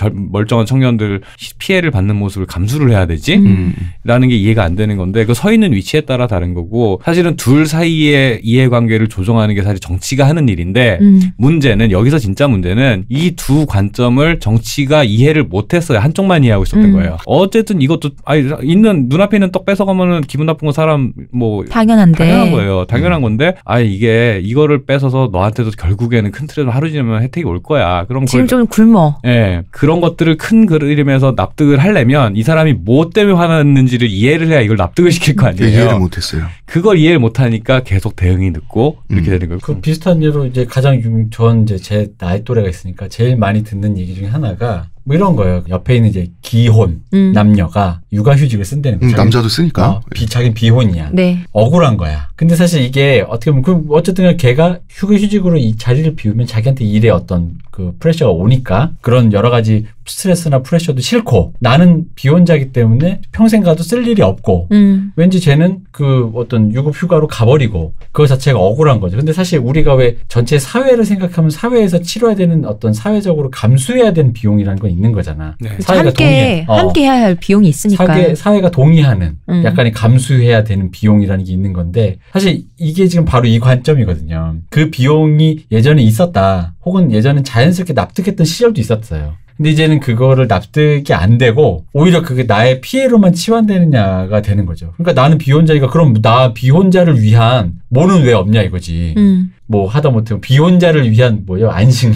멀쩡한 청년들 피해를 받는 모습을 감수를 해야 되지? 음. 음. 라는 게 이해가 안 되는 건데 그 서 있는 위치에 따라 다른 거고 사실은 둘 사이의 이해관계를 조정하는 게 사실 정치가 하는 일인데 음. 문제는 여기서 진짜 문제는 이 두 관점을 정치가 이해를 못했어요. 한쪽만 이해하고 있었던 음. 거예요. 어쨌든 이것도 아니 있는 눈앞에 있는 떡 뺏어가면은 기분 나쁜 건 사람 뭐 당연한데. 당연한 거예요. 당연한 건데 아 이게 이거를 뺏어서 너한테도 결국에는 큰 틀에서 하루 지나면 혜택이 올 거야. 그럼 지금 그걸 좀 굶어. 예, 그런 것들을 큰 그림에서 납득을 하려면 이 사람이 뭐 때문에 화났는지를 이해를 해야 이걸 납득을 시킬 거 아니에요. 이해를 못했어요. 그걸 이해를 못하니까 계속 대응이 늦고 이렇게 음. 되는 거예요. 그 비슷한 예로 이제 가장 유- 전 이제 제 나이 또래가 있으니까 제일 많이 듣는 얘기 중에 하나가 뭐 이런 거예요. 옆에 있는 이제 기혼 음. 남녀가 육아휴직을 쓴다는 음, 거죠. 남자도 쓰니까. 어, 비, 자기는 비혼이야. 네. 억울한 거야. 근데 사실 이게 어떻게 보면 그 어쨌든 걔가 휴가휴직으로 이 자리를 비우면 자기한테 일에 어떤 그 프레셔가 오니까 그런 여러 가지 스트레스나 프레셔도 싫고 나는 비혼자이기 때문에 평생 가도 쓸 일이 없고 음. 왠지 쟤는 그 어떤 유급 휴가로 가버리고 그거 자체가 억울한 거죠. 근데 사실 우리가 왜 전체 사회를 생각하면 사회에서 치러야 되는 어떤 사회적으로 감수해야 되는 비용이라는 건 있는 거잖아. 네. 사회가 함께 동의해. 어. 함께 해야 할 비용이 있으니까. 사회, 사회가 동의하는 음. 약간의 감수해야 되는 비용이라는 게 있는 건데 사실 이게 지금 바로 이 관점이거든요. 그 비용이 예전에 있었다. 혹은 예전엔 자연스럽게 납득했던 시절도 있었어요. 근데 이제는 그거를 납득이 안 되고 오히려 그게 나의 피해로만 치환되느냐가 되는 거죠. 그러니까 나는 비혼자니까 그럼 나 비혼자를 위한 뭐는 왜 없냐 이거지. 음. 뭐 하다못해 비혼자를 위한 뭐요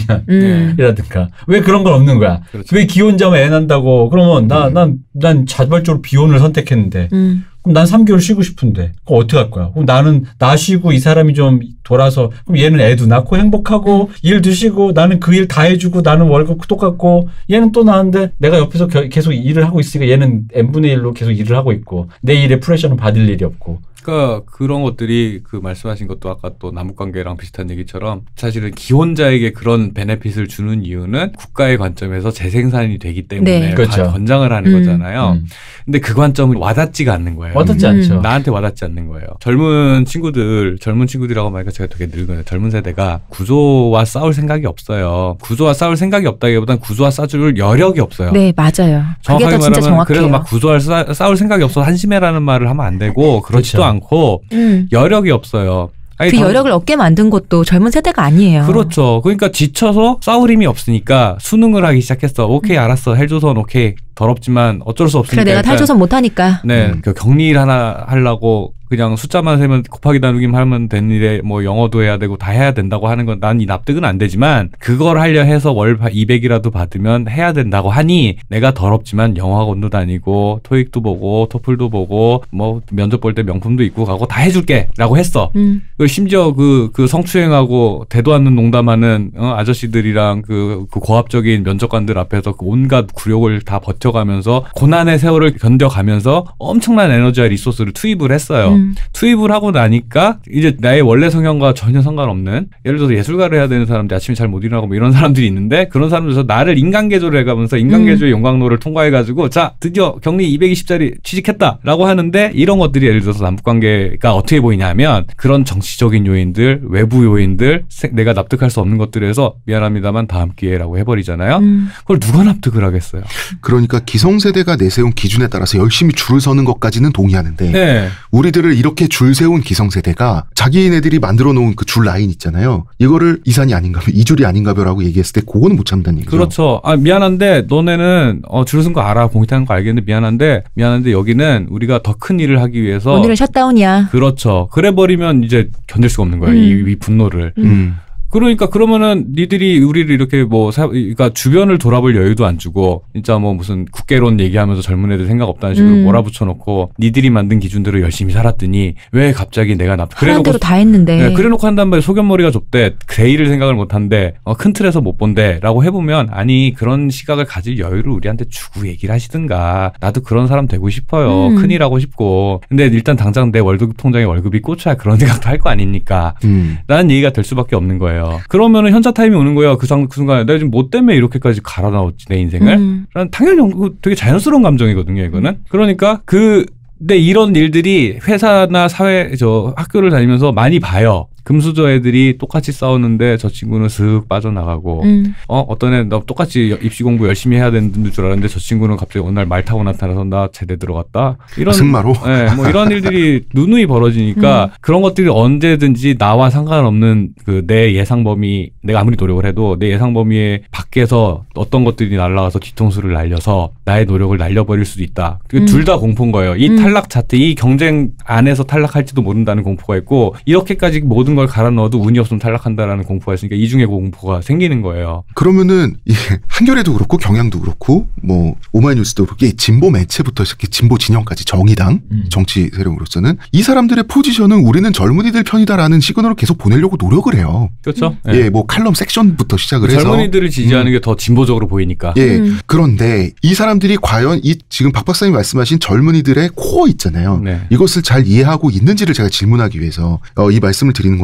안식년이라든가 음. 왜 그런 건 없는 거야. 그렇죠. 왜 기혼자만 애 난다고 그러면 나, 난, 난 자발적으로 비혼을 선택했는데 음. 그럼 난 삼 개월 쉬고 싶은데 그럼 어떻게 할 거야? 그럼 나는 나 쉬고 이 사람이 좀 돌아서 그럼 얘는 애도 낳고 행복하고 음. 일도 쉬고 나는 그 일 다 해주고 나는 월급 똑같고 얘는 또 나는데 내가 옆에서 겨, 계속 일을 하고 있으니까 얘는 n분의 일로 계속 일을 하고 있고 내 일에 프레셔는 받을 일이 없고 그러니까 그런 것들이 그 말씀하신 것도 아까 또 남북관계랑 비슷한 얘기처럼 사실은 기혼자에게 그런 베네핏을 주는 이유는 국가의 관점에서 재생산이 되기 때문에 네. 그렇죠. 권장을 하는 음. 거잖아요. 음. 근데 그 관점은 와닿지가 않는 거예요. 와닿지 음. 않죠. 나한테 와닿지 않는 거예요. 젊은 친구들, 젊은 친구들이라고 말하니까 제가 되게 늙어요. 젊은 세대가 구조와 싸울 생각이 없어요. 구조와 싸울 생각이 없다기보다는 구조와 싸줄 여력이 없어요. 네, 맞아요. 그게 더 진짜 정확해요. 그래서 막 구조와 싸, 싸울 생각이 없어서 한심해라는 말을 하면 안 되고 그렇지도 그렇죠. 않고 음. 여력이 없어요. 아니, 그 더- 여력을 얻게 만든 것도 젊은 세대가 아니에요. 그렇죠. 그러니까 지쳐서 싸울 힘이 없으니까 수능을 하기 시작했어. 오케이 알았어. 헬조선 오케이. 더럽지만 어쩔 수 없으니까. 그래 내가 일단 탈조선 못하니까. 네, 음. 그 격리일 하나 하려고 그냥 숫자만 세면 곱하기 나누기만 하면 되는 일에 뭐 영어도 해야 되고 다 해야 된다고 하는 건 난 이 납득은 안 되지만 그걸 하려 해서 월 이백이라도 받으면 해야 된다고 하니 내가 더럽지만 영어학원도 다니고 토익도 보고 토플도 보고 뭐 면접 볼 때 명품도 입고 가고 다 해줄게 라고 했어. 음. 그 심지어 그, 그 성추행하고 대도 않는 농담하는 어, 아저씨들이랑 그, 그 고압적인 면접관들 앞에서 그 온갖 굴욕을 다 버텨가면서 고난의 세월을 견뎌가면서 엄청난 에너지와 리소스를 투입을 했어요. 음. 투입을 하고 나니까 이제 나의 원래 성향과 전혀 상관없는 예를 들어서 예술가를 해야 되는 사람들 아침에 잘 못 일어나고 뭐 이런 사람들이 있는데 그런 사람들에서 나를 인간개조를 해가면서 인간개조의 음. 용광로를 통과해가지고 자 드디어 격리 이백이십짜리 취직했다라고 하는데 이런 것들이 예를 들어서 남북관계가 어떻게 보이냐면 그런 정치적인 요인들 외부 요인들 세- 내가 납득할 수 없는 것들에서 미안합니다만 다음 기회라고 해버리잖아요. 음. 그걸 누가 납득을 하겠어요. 그러니까 기성세대가 내세운 기준에 따라서 열심히 줄을 서는 것까지는 동의하는데 네. 우리들을 이렇게 줄 세운 기성세대가 자기네들이 만들어 놓은 그 줄 라인 있잖아요. 이거를 이 산이 아닌가요? 이 줄이 아닌가요라고 얘기했을 때 그거는 못 참는다는 얘기죠. 그렇죠. 아, 미안한데 너네는 어, 줄 쓴 거 알아. 공익 타는 거 알겠는데 미안한데 미안한데 여기는 우리가 더 큰 일을 하기 위해서 오늘은 셧다운이야. 그렇죠. 그래 버리면 이제 견딜 수가 없는 거예요. 음. 이, 이 분노를. 음. 그러니까 그러면은 니들이 우리를 이렇게 뭐 사, 그러니까 주변을 돌아볼 여유도 안 주고 진짜 뭐 무슨 국계론 얘기하면서 젊은 애들 생각 없다는 식으로 음. 몰아붙여놓고 니들이 만든 기준대로 열심히 살았더니 왜 갑자기 내가 납 하는 대로 다 했는데. 네, 그래놓고 한단 말에 소견머리가 좁대 대의를 생각을 못한대 어, 큰 틀에서 못 본대 라고 해보면 아니 그런 시각을 가질 여유를 우리한테 주고 얘기를 하시든가 나도 그런 사람 되고 싶어요. 음. 큰일 하고 싶고 근데 일단 당장 내 월급 통장에 월급이 꽂혀야 그런 생각도 할 거 아닙니까 음. 라는 얘기가 될 수밖에 없는 거예요. 그러면은 현자 타임이 오는 거예요. 그, 상, 그 순간에 내가 지금 뭐 때문에 이렇게까지 갈아 넣었지 내 인생을 음. 라는 당연히 되게 자연스러운 감정이거든요. 이거는 그러니까 그 근데 이런 일들이 회사나 사회 저 학교를 다니면서 많이 봐요. 금수저 애들이 똑같이 싸우는데 저 친구는 슥 빠져나가고 음. 어 어떤 애 너 똑같이 입시 공부 열심히 해야 되는 줄 알았는데 저 친구는 갑자기 어느 날 말 타고 나타나서 나 제대 들어갔다 이런 승마로. 네, 뭐 이런 일들이 누누이 벌어지니까 음. 그런 것들이 언제든지 나와 상관없는 그 내 예상 범위 내가 아무리 노력을 해도 내 예상 범위에 밖에서 어떤 것들이 날아가서 뒤통수를 날려서 나의 노력을 날려버릴 수도 있다. 음. 둘 다 공포인 거예요. 이 음. 탈락 자체, 이 경쟁 안에서 탈락할지도 모른다는 공포가 있고 이렇게까지 모든 걸 갈아 넣어도 운이 없으면 탈락한다라는 공포가 있으니까 이 중에 공포가 생기는 거예요. 그러면은 이 한겨레도 그렇고 경향도 그렇고 뭐 오마이뉴스도 그렇고 이 진보 매체부터 시작해 진보 진영까지 정의당 음. 정치 세력으로서는 이 사람들의 포지션은 우리는 젊은이들 편이다라는 시그널을 계속 보내려고 노력을 해요. 그렇죠? 음. 예. 예, 뭐 칼럼 섹션부터 시작을 해서 젊은이들을 지지하는 게 더 진보적으로 보이니까. 예. 음. 그런데 이 사람들이 과연 이 지금 박 박사님이 말씀하신 젊은이들의 코어 있잖아요. 네. 이것을 잘 이해하고 있는지를 제가 질문하기 위해서 어, 이 말씀을 드리는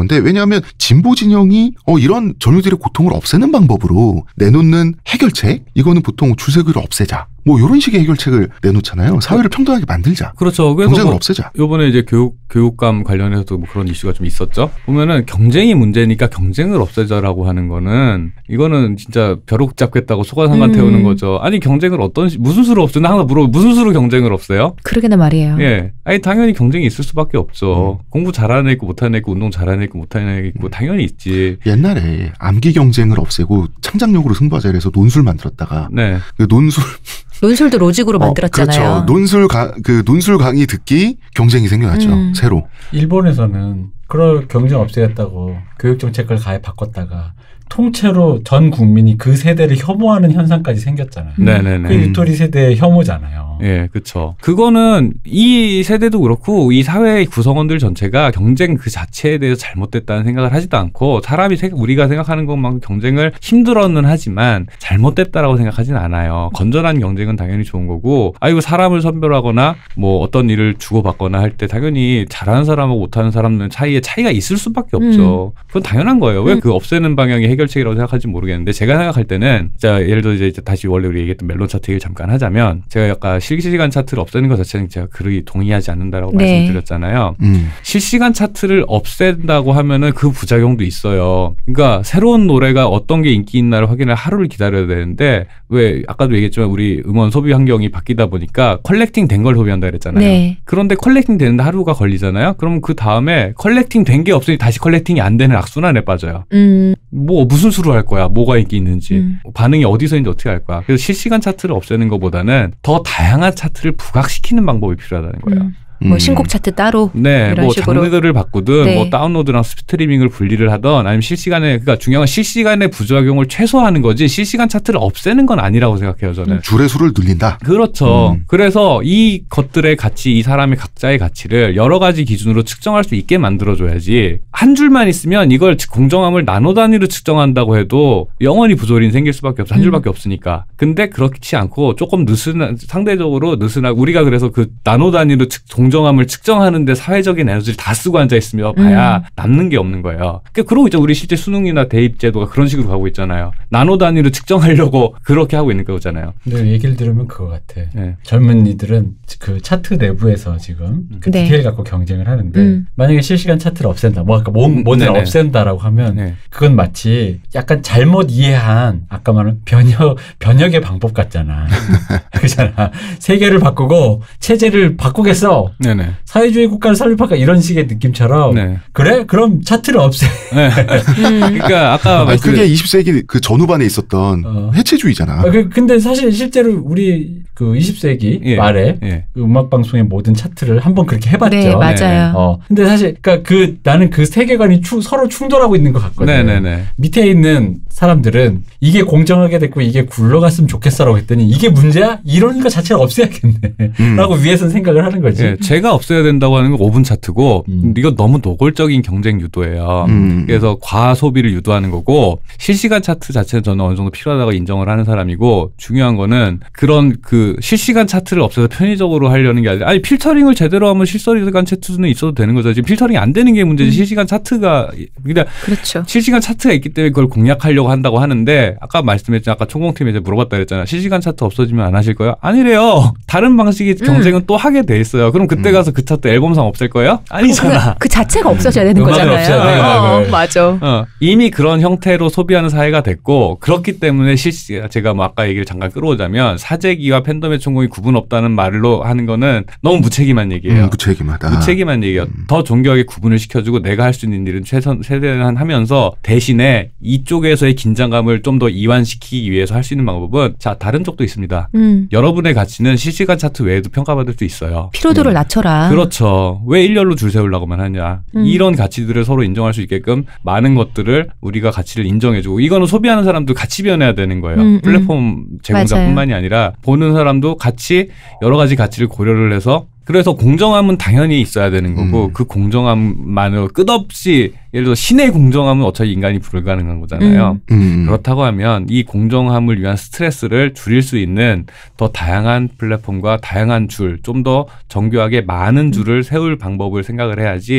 건데 왜냐하면 진보 진영이 어 이런 젊은이들의 고통을 없애는 방법으로 내놓는 해결책 이거는 보통 줄세기를 없애자. 뭐 이런 식의 해결책을 내놓잖아요. 사회를 평등하게 만들자. 그렇죠. 그래서 경쟁을 뭐 없애자. 이번에 이제 교육 교육감 관련해서도 뭐 그런 이슈가 좀 있었죠. 보면은 경쟁이 문제니까 경쟁을 없애자라고 하는 거는 이거는 진짜 벼룩 잡겠다고 소가상관 음. 태우는 거죠. 아니 경쟁을 어떤 시, 무슨 수로 없애나 항상 물어 무슨 수로 경쟁을 없애요? 그러게나 말이에요. 예, 아니 당연히 경쟁이 있을 수밖에 없죠. 음. 공부 잘하는 애 있고 못하는 애 있고 운동 잘하는 애 있고 못하는 애 있고 당연히 있지. 옛날에 암기 경쟁을 없애고 창작력으로 승부하자 이래서 논술 만들었다가 네. 그 논술 논술도 로직으로 만들었잖아요. 어, 그렇죠. 논술 강, 그 논술 강의 듣기 경쟁이 생겨났죠. 음. 새로. 일본에서는 그런 경쟁 없애겠다고 교육 정책을 가해 바꿨다가 통째로 전 국민이 그 세대를 혐오하는 현상까지 생겼잖아요. 음. 네네네. 그 유토리 세대의 혐오잖아요. 예, 그렇죠. 그거는 이 세대도 그렇고 이 사회의 구성원들 전체가 경쟁 그 자체에 대해서 잘못됐다는 생각을 하지도 않고 사람이 생각, 우리가 생각하는 것만큼 경쟁을 힘들어는 하지만 잘못됐다라고 생각하진 않아요. 건전한 경쟁은 당연히 좋은 거고, 아이고 사람을 선별하거나 뭐 어떤 일을 주고받거나 할 때 당연히 잘하는 사람하고 못하는 사람은 차이에 차이가 있을 수밖에 없죠. 음. 그건 당연한 거예요. 왜 그 없애는 방향이 해결책이라고 생각하는지 모르겠는데 제가 생각할 때는 자 예를 들어 이제 다시 원래 우리 얘기했던 멜론 차트 얘기를 잠깐 하자면 제가 약간 실시간 차트를 없애는 것 자체는 제가 그리 동의하지 않는다라고 네. 말씀드렸잖아요. 음. 실시간 차트를 없앤다고 하면은 그 부작용도 있어요. 그러니까 새로운 노래가 어떤 게 인기 있나를 확인을 하루를 기다려야 되는데 왜 아까도 얘기했지만 우리 음원 소비 환경이 바뀌다 보니까 컬렉팅 된 걸 소비한다 그랬잖아요. 네. 그런데 컬렉팅 되는데 하루가 걸리잖아요. 그럼 그 다음에 컬렉팅 된 게 없으니 다시 컬렉팅이 안 되는 악순환에 빠져요. 음. 뭐 무슨 수로 할 거야? 뭐가 인기 있는지 음. 반응이 어디서인지 어떻게 할 거야? 그래서 실시간 차트를 없애는 것보다는 더 다양한 차트를 부각시키는 방법이 필요하다는 거예요. 음. 뭐 신곡 차트 따로 네, 이런 뭐 식으로. 장르들을 바꾸든 네. 뭐 다운로드랑 스트리밍을 분리를 하던 아니면 실시간에 그러니까 중요한 건 실시간의 부작용을 최소화하는 거지 실시간 차트를 없애는 건 아니라고 생각해요 저는. 줄의 수를 늘린다. 그렇죠. 음. 그래서 이 것들의 가치, 이 사람의 각자의 가치를 여러 가지 기준으로 측정할 수 있게 만들어줘야지 한 줄만 있으면 이걸 공정함을 나노 단위로 측정한다고 해도 영원히 부조리는 생길 수밖에 없어. 한 음. 줄밖에 없으니까. 근데 그렇지 않고 조금 느슨한 상대적으로 느슨하고 우리가 그래서 그 나노 단위로 측, 공정함을 측정하는데 사회적인 에너지를 다 쓰고 앉아 있으며 봐야 음. 남는 게 없는 거예요. 그러니까 그러고 있죠. 우리 실제 수능이나 대입 제도가 그런 식으로 가고 있잖아요. 나노 단위로 측정하려고 그렇게 하고 있는 거잖아요. 근데 얘기를 들으면 그거 같아. 네. 젊은이들은 그 차트 내부에서 지금 그 네. 디테일 갖고 경쟁을 하는데 음. 만약에 실시간 차트를 없앤다. 뭐 아까 뭐, 뭐를 네네. 없앤다라고 하면 네. 그건 마치 약간 잘못 이해한 아까 말한 변혁 변혁의 방법 같잖아. 그렇잖아. 세계를 바꾸고 체제를 바꾸겠어. 네네. 사회주의 국가를 설립할까 이런 식의 느낌처럼 네. 그래? 그럼 차트를 없애. 네. 음. 그러니까 아까 아니, 말씀 그게 이십 세기 그 전후반에 있었던 어. 해체주의잖아. 아, 그- 근데 사실 실제로 우리 그 이십 세기 예. 말에 예. 그 음악 방송의 모든 차트를 한번 그렇게 해봤죠. 네, 맞아요. 어. 근데 사실 그러니까 그 나는 그 세계관이 추, 서로 충돌하고 있는 것 같거든. 네네네. 밑에 있는 사람들은 이게 공정하게 됐고 이게 굴러갔으면 좋겠어라고 했더니 이게 문제야? 이런 거 자체를 없애야겠네. 음. 라고 위에서는 생각을 하는 거지. 예, 제가 없애야 된다고 하는 건 오 분 차트고 음. 이거 너무 노골적인 경쟁 유도예요. 음. 그래서 과소비를 유도하는 거고 실시간 차트 자체는 저는 어느 정도 필요하다고 인정을 하는 사람이고 중요한 거는 그런 그 실시간 차트를 없애서 편의적으로 하려는 게 아니라 아니 필터링을 제대로 하면 실시간 차트는 있어도 되는 거죠. 지금 필터링이 안 되는 게 문제지 음. 실시간 차트가 그냥 그렇죠. 실시간 차트가 있기 때문에 그걸 공략하려고 한다고 하는데 아까 말씀했잖아요. 아까 총공팀에 이제 물어봤다 그랬잖아요. 실시간 차트 없어지면 안 하실 거예요? 아니래요. 다른 방식의 경쟁은 또 하게 돼 있어요. 그럼 그때 음. 가서 그 차트 앨범상 없앨 거예요? 아니잖아. 그, 그 자체가 없어져야 되는 음악이 거잖아요. 없어야 돼요, 어, 음악을. 맞아. 어, 이미 그런 형태로 소비하는 사회가 됐고 그렇기 때문에 실시 제가 뭐 아까 얘기를 잠깐 끌어오자면 사재기와 팬덤의 총공이 구분 없다는 말로 하는 거는 너무 무책임한 얘기예요. 음, 무책임하다. 무책임한 얘기예요. 음. 더 정교하게 구분을 시켜주고 내가 할 수 있는 일은 최선 최대한 하면서 대신에 이쪽에서의 긴장감을 좀 더 이완시키기 위해서 할 수 있는 방법은 자 다른 쪽도 있습니다. 음. 여러분의 가치는 실시간 차트 외에도 평가받을 수 있어요. 피로도를 음. 낮춰라. 그렇죠. 왜 일렬로 줄 세우려고만 하냐. 음. 이런 가치들을 서로 인정할 수 있게끔 많은 것들을 우리가 가치를 인정해주고 이거는 소비하는 사람도 같이 변해야 되는 거예요. 음, 음. 플랫폼 제공자뿐만이 아니라 보는 사람도 같이 여러 가지 가치를 고려를 해서 그래서 공정함은 당연히 있어야 되는 거고 음. 그 공정함만으로 끝없이 예를 들어 신의 공정함은 어차피 인간이 불가능한 거잖아요. 음. 그렇다고 하면 이 공정함을 위한 스트레스를 줄일 수 있는 더 다양한 플랫폼과 다양한 줄, 좀 더 정교하게 많은 줄을 세울 방법을 생각을 해야지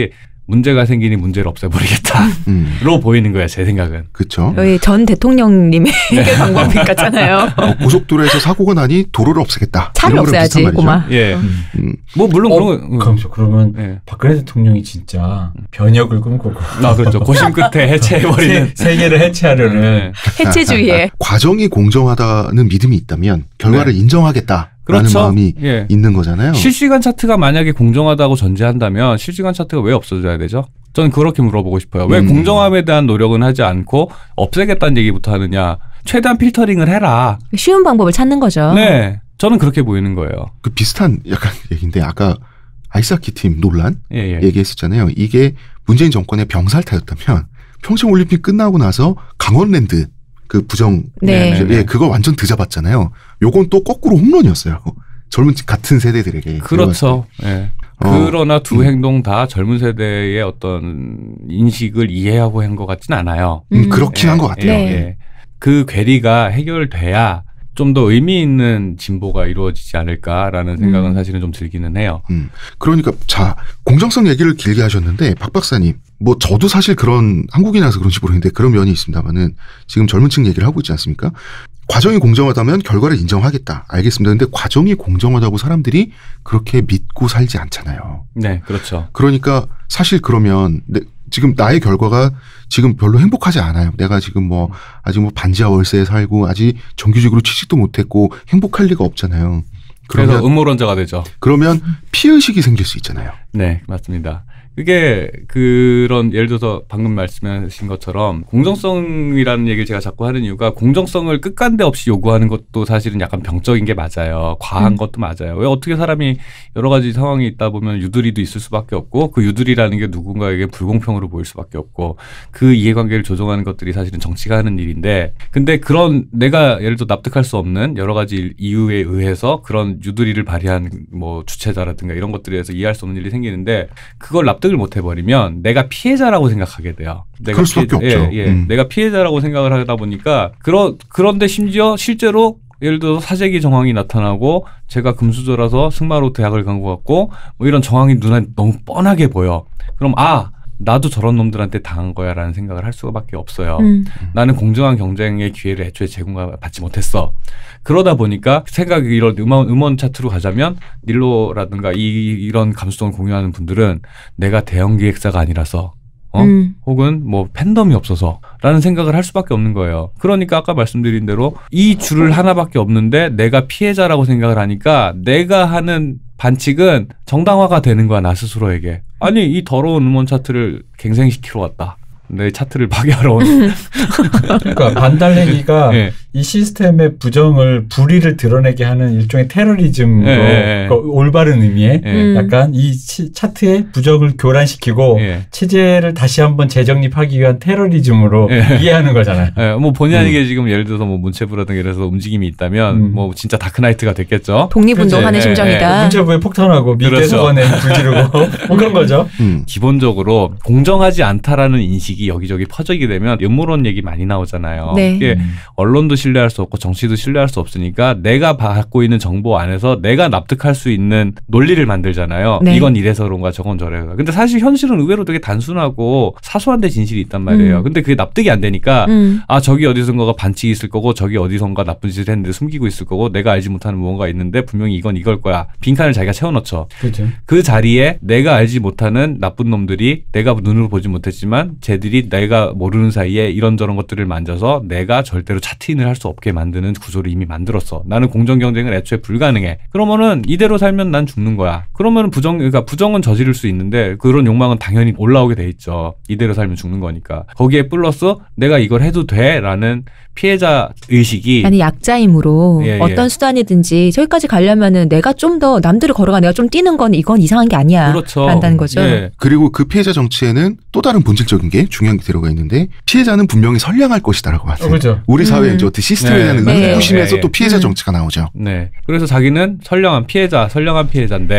문제가 생기니 문제를 없애버리겠다로 음. 보이는 거야, 제 생각은. 그렇죠. 저희 전 대통령님의 해결 방법이 같잖아요. 어, 고속도로에서 사고가 나니 도로를 없애겠다. 차를 이런 거랑 없애야지, 비슷한 말이죠. 꼬마. 예. 음. 음. 뭐 물론 어, 그런 거. 그럼 그러면 예. 박근혜 대통령이 진짜 변혁을 꿈꾸고 아 그렇죠. 고심 끝에 해체해버리는. 세, 세계를 해체하려는 네. 해체주의에. 과정이 공정하다는 믿음이 있다면 결과를 네. 인정하겠다라는 그렇죠. 마음이 예. 있는 거잖아요. 실시간 차트가 만약에 공정하다고 전제한다면 실시간 차트가 왜 없어져야 되죠? 저는 그렇게 물어보고 싶어요. 왜 음. 공정함에 대한 노력은 하지 않고 없애겠다는 얘기부터 하느냐. 최대한 필터링을 해라. 쉬운 방법을 찾는 거죠. 네. 저는 그렇게 보이는 거예요. 그 비슷한 약간 얘기인데 아까 아이스하키 팀 논란 예, 예. 얘기했었잖아요. 이게 문재인 정권의 병살타였다면 평창올림픽 끝나고 나서 강원랜드 그 부정 네. 네, 네. 예, 그거 완전 드잡았잖아요. 요건 또 거꾸로 홈런이었어요. 젊은 같은 세대들에게. 그렇죠. 예. 어. 그러나 두 음. 행동 다 젊은 세대의 어떤 인식을 이해하고 한 것 같진 않아요. 음, 음. 그렇긴 한 것 같아요. 네. 예. 그 괴리가 해결돼야 좀 더 의미 있는 진보가 이루어지지 않을까라는 생각은 음. 사실은 좀 들기는 해요. 음, 그러니까 자 공정성 얘기를 길게 하셨는데 박 박사님 뭐 저도 사실 그런 한국인이라서 그런지 모르겠는데 그런 면이 있습니다만은 지금 젊은 층 얘기를 하고 있지 않습니까? 과정이 공정하다면 결과를 인정하겠다. 알겠습니다. 근데 과정이 공정하다고 사람들이 그렇게 믿고 살지 않잖아요. 네, 그렇죠. 그러니까 사실 그러면 내, 지금 나의 결과가 지금 별로 행복하지 않아요. 내가 지금 뭐 아직 뭐 반지하 월세에 살고 아직 정규직으로 취직도 못했고 행복할 리가 없잖아요. 그래서 그러면 음모론자가 되죠. 그러면 피해의식이 생길 수 있잖아요. 네, 맞습니다. 그게 그런 예를 들어서 방금 말씀하신 것처럼 공정성이라는 얘기를 제가 자꾸 하는 이유가 공정성을 끝간데 없이 요구하는 것도 사실은 약간 병적인 게 맞아요. 과한 음. 것도 맞아요. 왜 어떻게 사람이 여러 가지 상황이 있다 보면 유두리도 있을 수밖에 없고 그 유두리라는 게 누군가에게 불공평으로 보일 수밖에 없고 그 이해관계를 조정하는 것들이 사실은 정치가 하는 일인데 근데 그런 내가 예를 들어 납득할 수 없는 여러 가지 이유에 의해서 그런 유두리를 발휘한 뭐 주체자라든가 이런 것들에 대해서 이해할 수 없는 일이 생기는데 그걸 납득 을 못 해버리면 내가 피해자라고 생각하게 돼요. 내가 그럴 수밖에 피해자, 없죠. 예, 예. 음. 내가 피해자라고 생각을 하다 보니까 그러, 그런데 심지어 실제로 예를 들어서 사재기 정황이 나타나고 제가 금수저라서 승마로 대학을 간 것 같고 뭐 이런 정황이 눈에 너무 뻔하게 보여. 그럼 아 나도 저런 놈들한테 당한 거야 라는 생각을 할 수밖에 없어요. 음. 나는 공정한 경쟁의 기회를 애초에 제공받지 못했어. 그러다 보니까 생각이 이런 음원, 음원 차트로 가자면 닐로라든가 이, 이런 감수성을 공유하는 분들은 내가 대형 기획사가 아니라서 어? 음. 혹은 뭐 팬덤이 없어서 라는 생각을 할 수밖에 없는 거예요. 그러니까 아까 말씀드린 대로 이 줄을 하나밖에 없는데 내가 피해자라고 생각을 하니까 내가 하는 반칙은 정당화가 되는 거야 나 스스로에게. 아니 이 더러운 음원 차트를 갱생시키러 왔다. 내 차트를 파괴하러 온. 그러니까 반달래기가 예. 이 시스템의 부정을 불의를 드러내게 하는 일종의 테러리즘으로 예, 예, 예. 그 올바른 의미의 예. 음. 약간 이 치, 차트의 부정을 교란시키고 예. 체제를 다시 한번 재정립하기 위한 테러리즘으로 예. 이해하는 거잖아요. 예, 뭐 본의 아니게 지금 예를 들어서 뭐 문체부라든가 이래서 움직임이 있다면 음. 뭐 진짜 다크나이트가 됐겠죠. 독립운동하는 그치? 예, 심정이다. 문체부에 폭탄하고 밑에 그렇죠. 서원에 불지르고 뭐 그런 거죠. 음. 기본적으로 공정하지 않다라는 인식이 여기저기 퍼지게 되면 음모론 얘기 많이 나오잖아요. 네. 이게 언론도 신뢰할 수 없고 정치도 신뢰할 수 없으니까 내가 받고 있는 정보 안에서 내가 납득할 수 있는 논리를 만들잖아요. 네. 이건 이래서 그런가 저건 저래가. 근데 사실 현실은 의외로 되게 단순하고 사소한 데 진실이 있단 말이에요. 음. 근데 그게 납득이 안 되니까 음. 아 저기 어디선가가 반칙이 있을 거고 저기 어디선가 나쁜 짓을 했는데 숨기고 있을 거고 내가 알지 못하는 무언가 있는데 분명히 이건 이걸 거야. 빈칸을 자기가 채워넣죠. 그렇죠. 그 자리에 내가 알지 못하는 나쁜 놈들이 내가 눈으로 보지 못했지만 쟤들이 내가 모르는 사이에 이런저런 것들을 만져서 내가 절대로 차트인을 할 수 없게 만드는 구조를 이미 만들었어. 나는 공정 경쟁은 애초에 불가능해. 그러면은 이대로 살면 난 죽는 거야. 그러면은 부정 그러니까 부정은 저지를 수 있는데 그런 욕망은 당연히 올라오게 돼 있죠. 이대로 살면 죽는 거니까. 거기에 플러스 내가 이걸 해도 돼라는 피해자 의식이 아니 약자임으로 예, 예. 어떤 수단이든지 저기까지 가려면은 내가 좀 더 남들을 걸어가 내가 좀 뛰는 건 이건 이상한 게 아니야. 그렇죠. 한다는 거죠. 예. 그리고 그 피해자 정치에는 또 다른 본질적인 게 중요한 게 들어가 있는데 피해자는 분명히 선량할 것이다라고 하는 어, 그렇죠. 우리 사회의 음. 이제 어떤 시스템에 네, 대한 맞아요. 의구심에서 네, 또 피해자 음. 정치가 나오죠. 네. 그래서 자기는 선량한 피해자, 선량한 피해자인데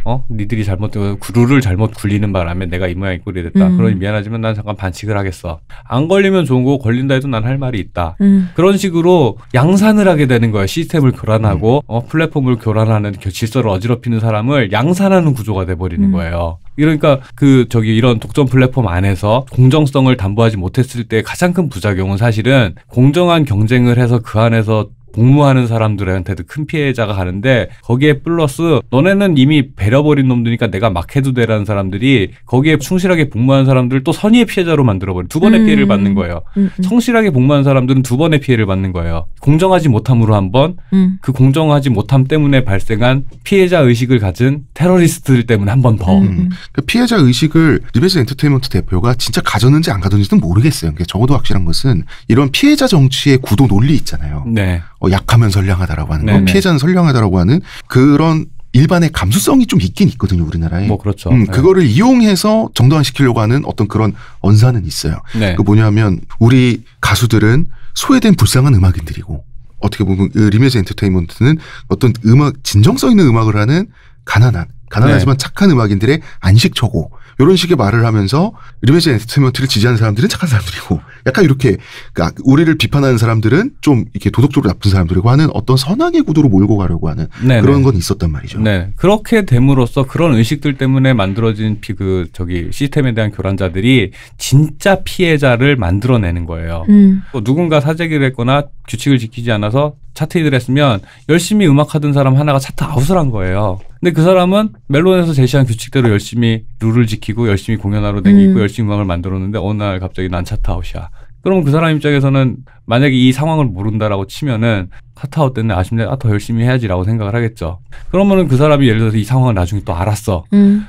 어 니들이 잘못 룰을 잘못 굴리는 바람에 내가 이 모양 이 꼴이 됐다. 음. 그러니 미안하지만 난 잠깐 반칙을 하겠어. 안 걸리면 좋은 거고 걸린다 해도 난 할 말이 있다. 음. 그런 식으로 양산을 하게 되는 거예요. 시스템을 교란하고 음. 어, 플랫폼을 교란하는 질서를 어지럽히는 사람을 양산하는 구조가 돼버리는 음. 거예요. 그러니까 그 저기 이런 독점 플랫폼 안에서 공정성을 담보하지 못했을 때 가장 큰 부작용은 사실은 공정한 경쟁을 해서 그 안에서 복무하는 사람들한테도 큰 피해자가 가는데 거기에 플러스 너네는 이미 배려버린 놈들이니까 내가 막 해도 되라는 사람들이 거기에 충실하게 복무하는 사람들을 또 선의의 피해자로 만들어버린 두 번의 음. 피해를 받는 거예요. 음, 음. 성실하게 복무하는 사람들은 두 번의 피해를 받는 거예요. 공정하지 못함으로 한 번, 음. 그 공정하지 못함 때문에 발생한 피해자 의식을 가진 테러리스트들 때문에 한 번 더. 음. 음. 그 피해자 의식을 리베스 엔터테인먼트 대표가 진짜 가졌는지 안 가졌는지는 모르겠어요. 그러니까 적어도 확실한 것은 이런 피해자 정치의 구도 논리 있잖아요. 네. 어, 약하면 선량하다라고 하는 거, 네네. 피해자는 선량하다라고 하는 그런 일반의 감수성이 좀 있긴 있거든요, 우리나라에. 뭐 그렇죠. 음, 네. 그거를 이용해서 정당화시키려고 하는 어떤 그런 언사는 있어요. 네. 그 뭐냐면 우리 가수들은 소외된 불쌍한 음악인들이고 어떻게 보면 리메즈 엔터테인먼트는 어떤 음악 진정성 있는 음악을 하는 가난한 가난하지만 네. 착한 음악인들의 안식처고 이런 식의 말을 하면서 리메즈 엔터테인먼트를 지지하는 사람들은 착한 사람들이고 약간 이렇게 그러니까 우리를 비판하는 사람들은 좀 이렇게 도덕적으로 나쁜 사람들이고 하는 어떤 선악의 구도로 몰고 가려고 하는 네네. 그런 건 있었단 말이죠. 네. 그렇게 됨으로써 그런 의식들 때문에 만들어진 피, 그, 저기, 시스템에 대한 교란자들이 진짜 피해자를 만들어내는 거예요. 음. 또 누군가 사재기를 했거나 규칙을 지키지 않아서 차트힐을 했으면 열심히 음악하던 사람 하나가 차트 아웃을 한 거예요. 근데 그 사람은 멜론에서 제시한 규칙대로 열심히 룰을 지키고 열심히 공연하러 다니고 음. 열심히 음악을 만들었는데 어느 날 갑자기 난 차트 아웃이야. 그러면 그 사람 입장에서는 만약에 이 상황을 모른다라고 치면은 차트 아웃 때문에 아쉽네. 아, 더 열심히 해야지라고 생각을 하겠죠. 그러면은 그 사람이 예를 들어서 이 상황을 나중에 또 알았어. 음.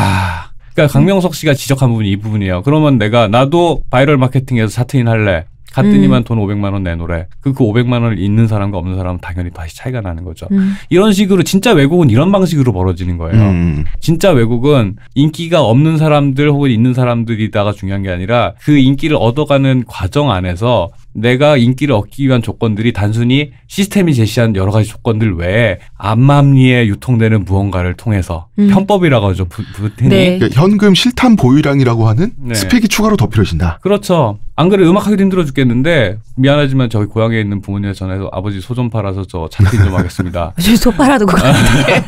아, 그러니까 강명석 씨가 지적한 부분이 이 부분이에요. 그러면 내가 나도 바이럴 마케팅에서 차트인 할래. 갔더니만 음. 돈 오백만 원 내놓으래. 그, 그 오백만 원을 있는 사람과 없는 사람은 당연히 다시 차이가 나는 거죠. 음. 이런 식으로 진짜 외국은 이런 방식으로 벌어지는 거예요. 음. 진짜 외국은 인기가 없는 사람들 혹은 있는 사람들이다가 중요한 게 아니라 그 인기를 얻어가는 과정 안에서 내가 인기를 얻기 위한 조건들이 단순히 시스템이 제시한 여러 가지 조건들 외에 암암리에 유통되는 무언가를 통해서 음. 편법이라고 하죠. 부, 부틴이. 네. 그러니까 현금 실탄 보유량이라고 하는 네. 스펙이 추가로 덮여진다. 그렇죠. 안 그래 음악하기도 힘들어 죽겠는데 미안하지만 저희 고향에 있는 부모님에 전화해서 아버지 소 좀 팔아서 저 차트인 좀 하겠습니다. 소 팔아두고 가는데.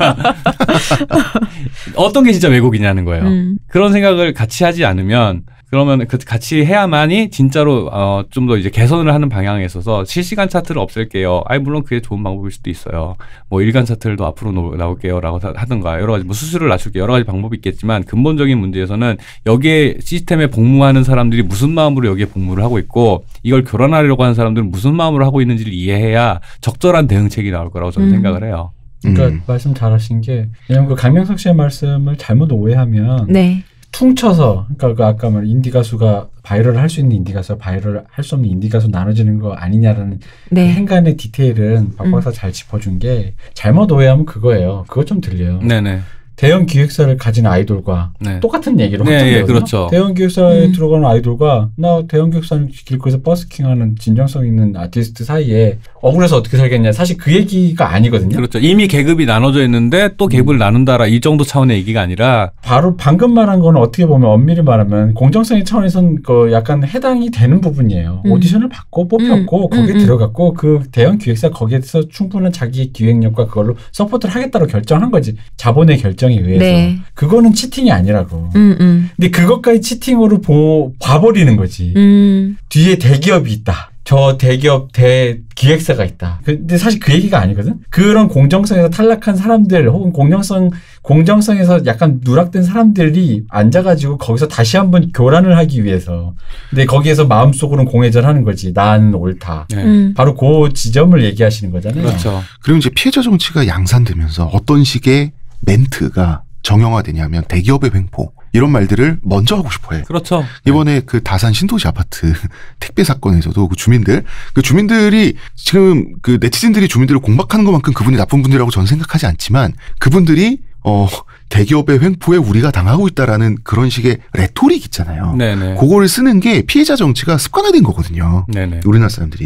어떤 게 진짜 왜곡이냐는 거예요. 음. 그런 생각을 같이 하지 않으면 그러면 그 같이 해야만이 진짜로 어 좀 더 이제 개선을 하는 방향에 있어서 실시간 차트를 없앨게요. 아니 물론 그게 좋은 방법일 수도 있어요. 뭐 일간 차트를도 앞으로 놓, 나올게요라고 하든가 여러 가지 뭐 수수료를 낮출게요. 여러 가지 방법이 있겠지만 근본적인 문제에서는 여기에 시스템에 복무하는 사람들이 무슨 마음으로 여기에 복무를 하고 있고 이걸 교란하려고 하는 사람들은 무슨 마음으로 하고 있는지를 이해해야 적절한 대응책이 나올 거라고 저는 음. 생각을 해요. 그러니까 음. 말씀 잘하신 게 왜냐면 그 강명석 씨의 말씀을 잘못 오해하면 네. 퉁쳐서 그러니까 그 아까 말 인디 가수가 바이럴을 할 수 있는 인디 가수와 바이럴을 할 수 없는 인디 가수 나눠지는 거 아니냐라는 네. 행간의 디테일은 박 박사 음. 잘 짚어준 게 잘못 오해하면 그거예요. 그거 좀 들려요. 네네. 대형 기획사를 가진 아이돌과 네. 똑같은 얘기로 네, 확정되거든요. 예, 그렇죠. 대형 기획사에 음. 들어가는 아이돌과 나 대형 기획사는 길거리에서 버스킹하는 진정성 있는 아티스트 사이에 억울해서 어떻게 살겠냐. 사실 그 얘기가 아니거든요. 그렇죠. 이미 계급이 나눠져 있는데 또 계급을 음. 나눈다라 이 정도 차원의 얘기가 아니라 바로 방금 말한 거는 어떻게 보면 엄밀히 말하면 공정성의 차원에선 그 약간 해당이 되는 부분이에요. 음. 오디션을 받고 뽑혔고 음, 거기에 음, 음. 들어갔고 그 대형 기획사 거기에서 충분한 자기의 기획력과 그걸로 서포트를 하겠다고 결정한 거지. 자본의 결정에 의해서. 네. 그거는 치팅이 아니라고. 음, 음. 근데 그것까지 치팅으로 보, 봐버리는 거지. 음. 뒤에 대기업이 있다. 저 대기업 대 기획사가 있다. 근데 사실 그 얘기가 아니거든. 그런 공정성에서 탈락한 사람들 혹은 공정성 공정성에서 약간 누락된 사람들이 앉아가지고 거기서 다시 한번 교란을 하기 위해서. 근데 거기에서 마음속으로는 공회전하는 거지. 난 옳다. 네. 음. 바로 그 지점을 얘기하시는 거잖아요. 그렇죠. 그리고 이제 피해자 정치가 양산되면서 어떤 식의 멘트가 정형화되냐면 대기업의 횡포 이런 말들을 먼저 하고 싶어해. 그렇죠. 이번에 그 다산 신도시 아파트 택배 사건에서도 그 주민들, 그 주민들이 지금 그 네티즌들이 주민들을 공박하는 것만큼 그분이 나쁜 분들이라고 저는 생각하지 않지만 그분들이 어 대기업의 횡포에 우리가 당하고 있다라는 그런 식의 레토릭 있잖아요. 네네. 그거를 쓰는 게 피해자 정치가 습관화된 거거든요. 네네. 우리나라 사람들이.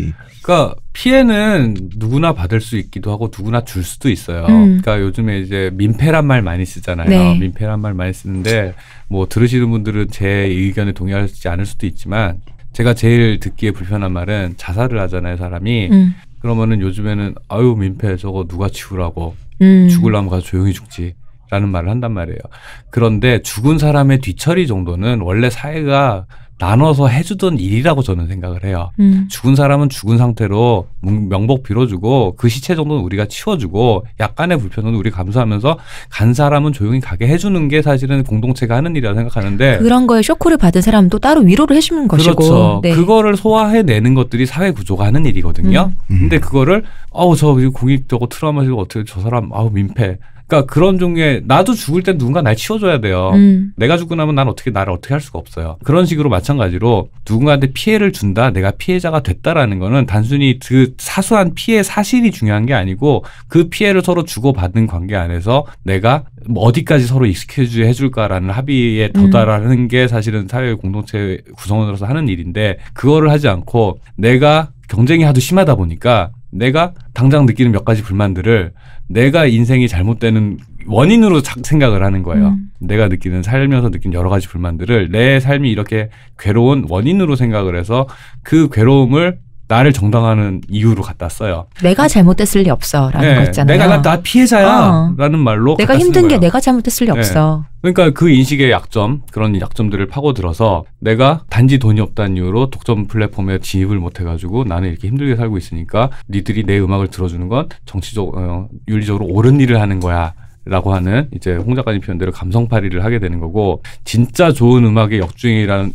그러니까 피해는 누구나 받을 수 있기도 하고 누구나 줄 수도 있어요. 음. 그러니까 요즘에 이제 민폐란 말 많이 쓰잖아요. 네. 민폐란 말 많이 쓰는데 뭐 들으시는 분들은 제 의견에 동의하지 않을 수도 있지만 제가 제일 듣기에 불편한 말은 자살을 하잖아요, 사람이. 음. 그러면은 요즘에는 아유 민폐 저거 누가 치우라고 음. 죽으려면 가서 조용히 죽지. 라는 말을 한단 말이에요. 그런데 죽은 사람의 뒤처리 정도는 원래 사회가 나눠서 해주던 일이라고 저는 생각을 해요. 음. 죽은 사람은 죽은 상태로 명복 빌어주고 그 시체 정도는 우리가 치워주고 약간의 불편은 우리 감수하면서 간 사람은 조용히 가게 해주는 게 사실은 공동체가 하는 일이라고 생각하는데 그런 거에 쇼크를 받은 사람도 따로 위로를 해주는 것이고. 그렇죠. 네. 그거를 소화해내는 것들이 사회 구조가 하는 일이거든요. 음. 근데 그거를 아우 저 공익 저거 트라우마시고 어떻게 저 사람 아우 민폐. 그러니까 그런 종류의 나도 죽을 때 누군가 날 치워줘야 돼요. 음. 내가 죽고 나면 난 어떻게 나를 어떻게 할 수가 없어요. 그런 식으로 마찬가지로 누군가한테 피해를 준다, 내가 피해자가 됐다라는 거는 단순히 그 사소한 피해 사실이 중요한 게 아니고 그 피해를 서로 주고받는 관계 안에서 내가 뭐 어디까지 서로 익숙해져 해줄까라는 합의에 도달하는 음. 게 사실은 사회 공동체 구성원으로서 하는 일인데 그거를 하지 않고 내가 경쟁이 하도 심하다 보니까 내가 당장 느끼는 몇 가지 불만들을 내가 인생이 잘못되는 원인으로 생각을 하는 거예요. 음. 내가 느끼는 살면서 느낀 여러 가지 불만들을 내 삶이 이렇게 괴로운 원인으로 생각을 해서 그 괴로움을 나를 정당화하는 이유로 갖다 써요. 내가 잘못됐을 리 없어라는 네, 거 있잖아요. 내가 나, 나 피해자야 어. 라는 말로 내가 힘든 게 내가 잘못됐을 리 네. 없어. 그러니까 그 인식의 약점, 그런 약점들을 파고들어서 내가 단지 돈이 없다는 이유로 독점 플랫폼에 진입을 못해가지고 나는 이렇게 힘들게 살고 있으니까 니들이 내 음악을 들어주는 건 정치적, 어, 윤리적으로 옳은 일을 하는 거야. 라고 하는 이제 홍 작가님 표현대로 감성팔이를 하게 되는 거고 진짜 좋은 음악의 역주행이라는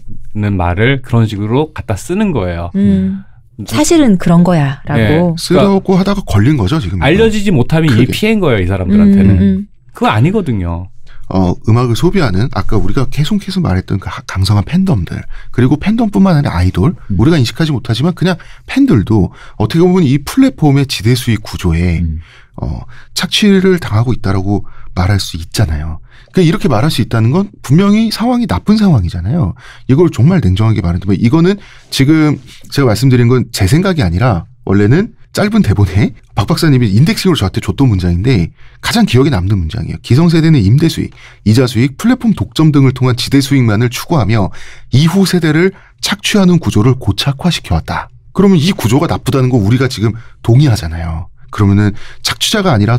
말을 그런 식으로 갖다 쓰는 거예요. 음. 사실은 그런 거야 라고. 네, 쓰려고 그러니까 하다가 걸린 거죠 지금. 알려지지 못하면 이 피해인 거예요 이 사람들한테는. 음, 음. 그거 아니거든요. 어, 음악을 소비하는 아까 우리가 계속 계속 말했던 그 강성한 팬덤들 그리고 팬덤뿐만 아니라 아이돌 음. 우리가 인식하지 못하지만 그냥 팬들도 어떻게 보면 이 플랫폼의 지대수익 구조에 음. 어, 착취를 당하고 있다라고 말할 수 있잖아요. 그러니까 이렇게 말할 수 있다는 건 분명히 상황이 나쁜 상황이잖아요. 이걸 정말 냉정하게 말한다면 이거는 지금 제가 말씀드린 건 제 생각이 아니라 원래는 짧은 대본에 박 박사님이 인덱싱으로 저한테 줬던 문장인데 가장 기억에 남는 문장이에요. 기성세대는 임대수익, 이자수익, 플랫폼 독점 등을 통한 지대수익만을 추구하며 이후 세대를 착취하는 구조를 고착화시켜왔다. 그러면 이 구조가 나쁘다는 거 우리가 지금 동의하잖아요. 그러면은 착취자가 아니라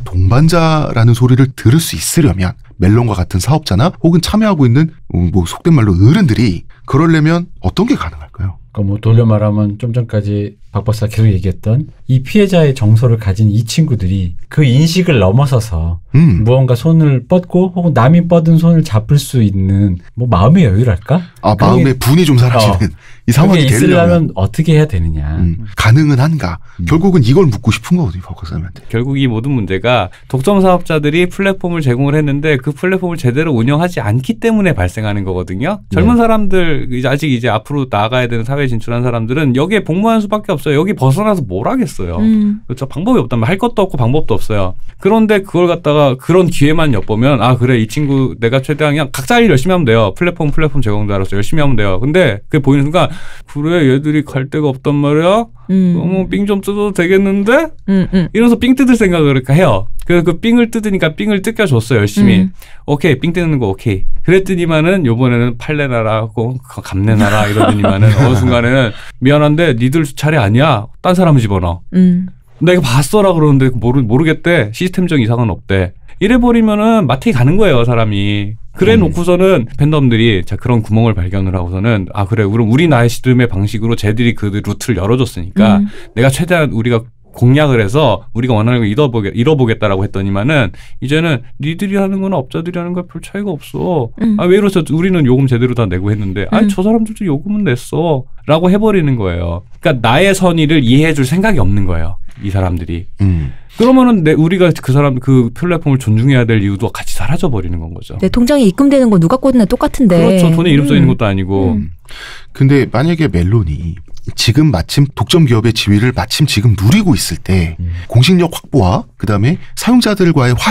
동반자라는 소리를 들을 수 있으려면 멜론과 같은 사업자나 혹은 참여하고 있는 뭐 속된 말로 어른들이 그러려면 어떤 게 가능할까요? 그러니까 뭐 돌려 말하면 좀 전까지 박 박사 계속 얘기했던 이 피해자의 정서를 가진 이 친구들이 그 인식을 넘어서서 음. 무언가 손을 뻗고 혹은 남이 뻗은 손을 잡을 수 있는 뭐 마음의 여유랄까? 아 마음의 분이 좀 사라지는 어. 이 상황이 되려면 있으려면 어떻게 해야 되느냐. 음. 가능은 한가? 음. 결국은 이걸 묻고 싶은 거거든요. 박 박사님한테. 결국 이 모든 문제가 독점 사업자들이 플랫폼을 제공을 했는데 그 플랫폼을 제대로 운영하지 않기 때문에 발생하는 거거든요. 네. 젊은 사람들 이제 아직 이제 앞으로 나아가야 되는 사회에 진출한 사람들은 여기에 복무하는 수밖에 없어요. 여기 벗어나서 뭘 하겠어요. 음. 그렇죠. 방법이 없다면 할 것도 없고 방법도 없어요. 그런데 그걸 갖다가 그런 기회만 엿보면 아 그래 이 친구 내가 최대한 그냥 각자 일 열심히 하면 돼요. 플랫폼 플랫폼 제공자로서 열심히 하면 돼요. 근데 그게 보이는 순간 그래 얘들이 갈 데가 없단 말이야. 음. 어머 삥 좀 뜯어도 되겠는데? 음, 음. 이러면서 삥 뜯을 생각을 이렇게 해요. 그래서 그 삥을 뜯으니까 삥을 뜯겨줬어 열심히. 음. 오케이 삥 뜯는 거 오케이. 그랬더니만은 요번에는 팔레나라 하고 감내나라 이러더니만은 어느 순간에는 미안한데 니들 차례 아니야. 딴 사람을 집어넣어. 음. 내가 봤어라 그러는데 모르, 모르겠대. 시스템적 이상은 없대. 이래버리면은 마트에 가는 거예요 사람이. 그래 놓고서는 팬덤들이 자 그런 구멍을 발견을 하고서는 아 그래 그럼 우리 나의 시름의 방식으로 쟤들이 그 루트를 열어줬으니까 음. 내가 최대한 우리가 공략을 해서 우리가 원하는 걸 이뤄보겠, 이뤄보겠다라고 했더니만은 이제는 니들이 하는 거나 업자들이 하는 거 별 차이가 없어. 음. 아 왜 이러죠? 우리는 요금 제대로 다 내고 했는데 아니 음. 저 사람들도 요금은 냈어 라고 해버리는 거예요. 그러니까 나의 선의를 이해해 줄 생각이 없는 거예요. 이 사람들이. 음. 그러면은 내 우리가 그 사람 그 플랫폼을 존중해야 될 이유도 같이 사라져 버리는 건 거죠. 내 통장에 입금되는 거 누가 꽂나 똑같은데. 그렇죠. 돈에 이름 써 있는 것도 아니고. 음. 근데 만약에 멜론이 지금 마침 독점 기업의 지위를 마침 지금 누리고 있을 때 음. 공식력 확보와 그다음에 사용자들과의 화해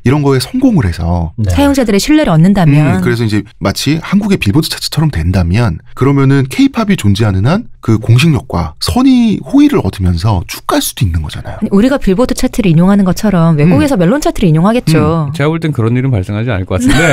이런 거에 성공을 해서 네. 사용자들의 신뢰를 얻는다면 음, 그래서 이제 마치 한국의 빌보드 차트처럼 된다면 그러면은 케이팝이 존재하는 한 그 공식력과 선의 호의를 얻으면서 쭉 갈 수도 있는 거잖아요. 아니, 우리가 빌보드 차트를 인용하는 것처럼 외국에서 멜론 차트를 인용하겠죠. 제가 볼 땐 그런 일은 발생하지 않을 것 같은데.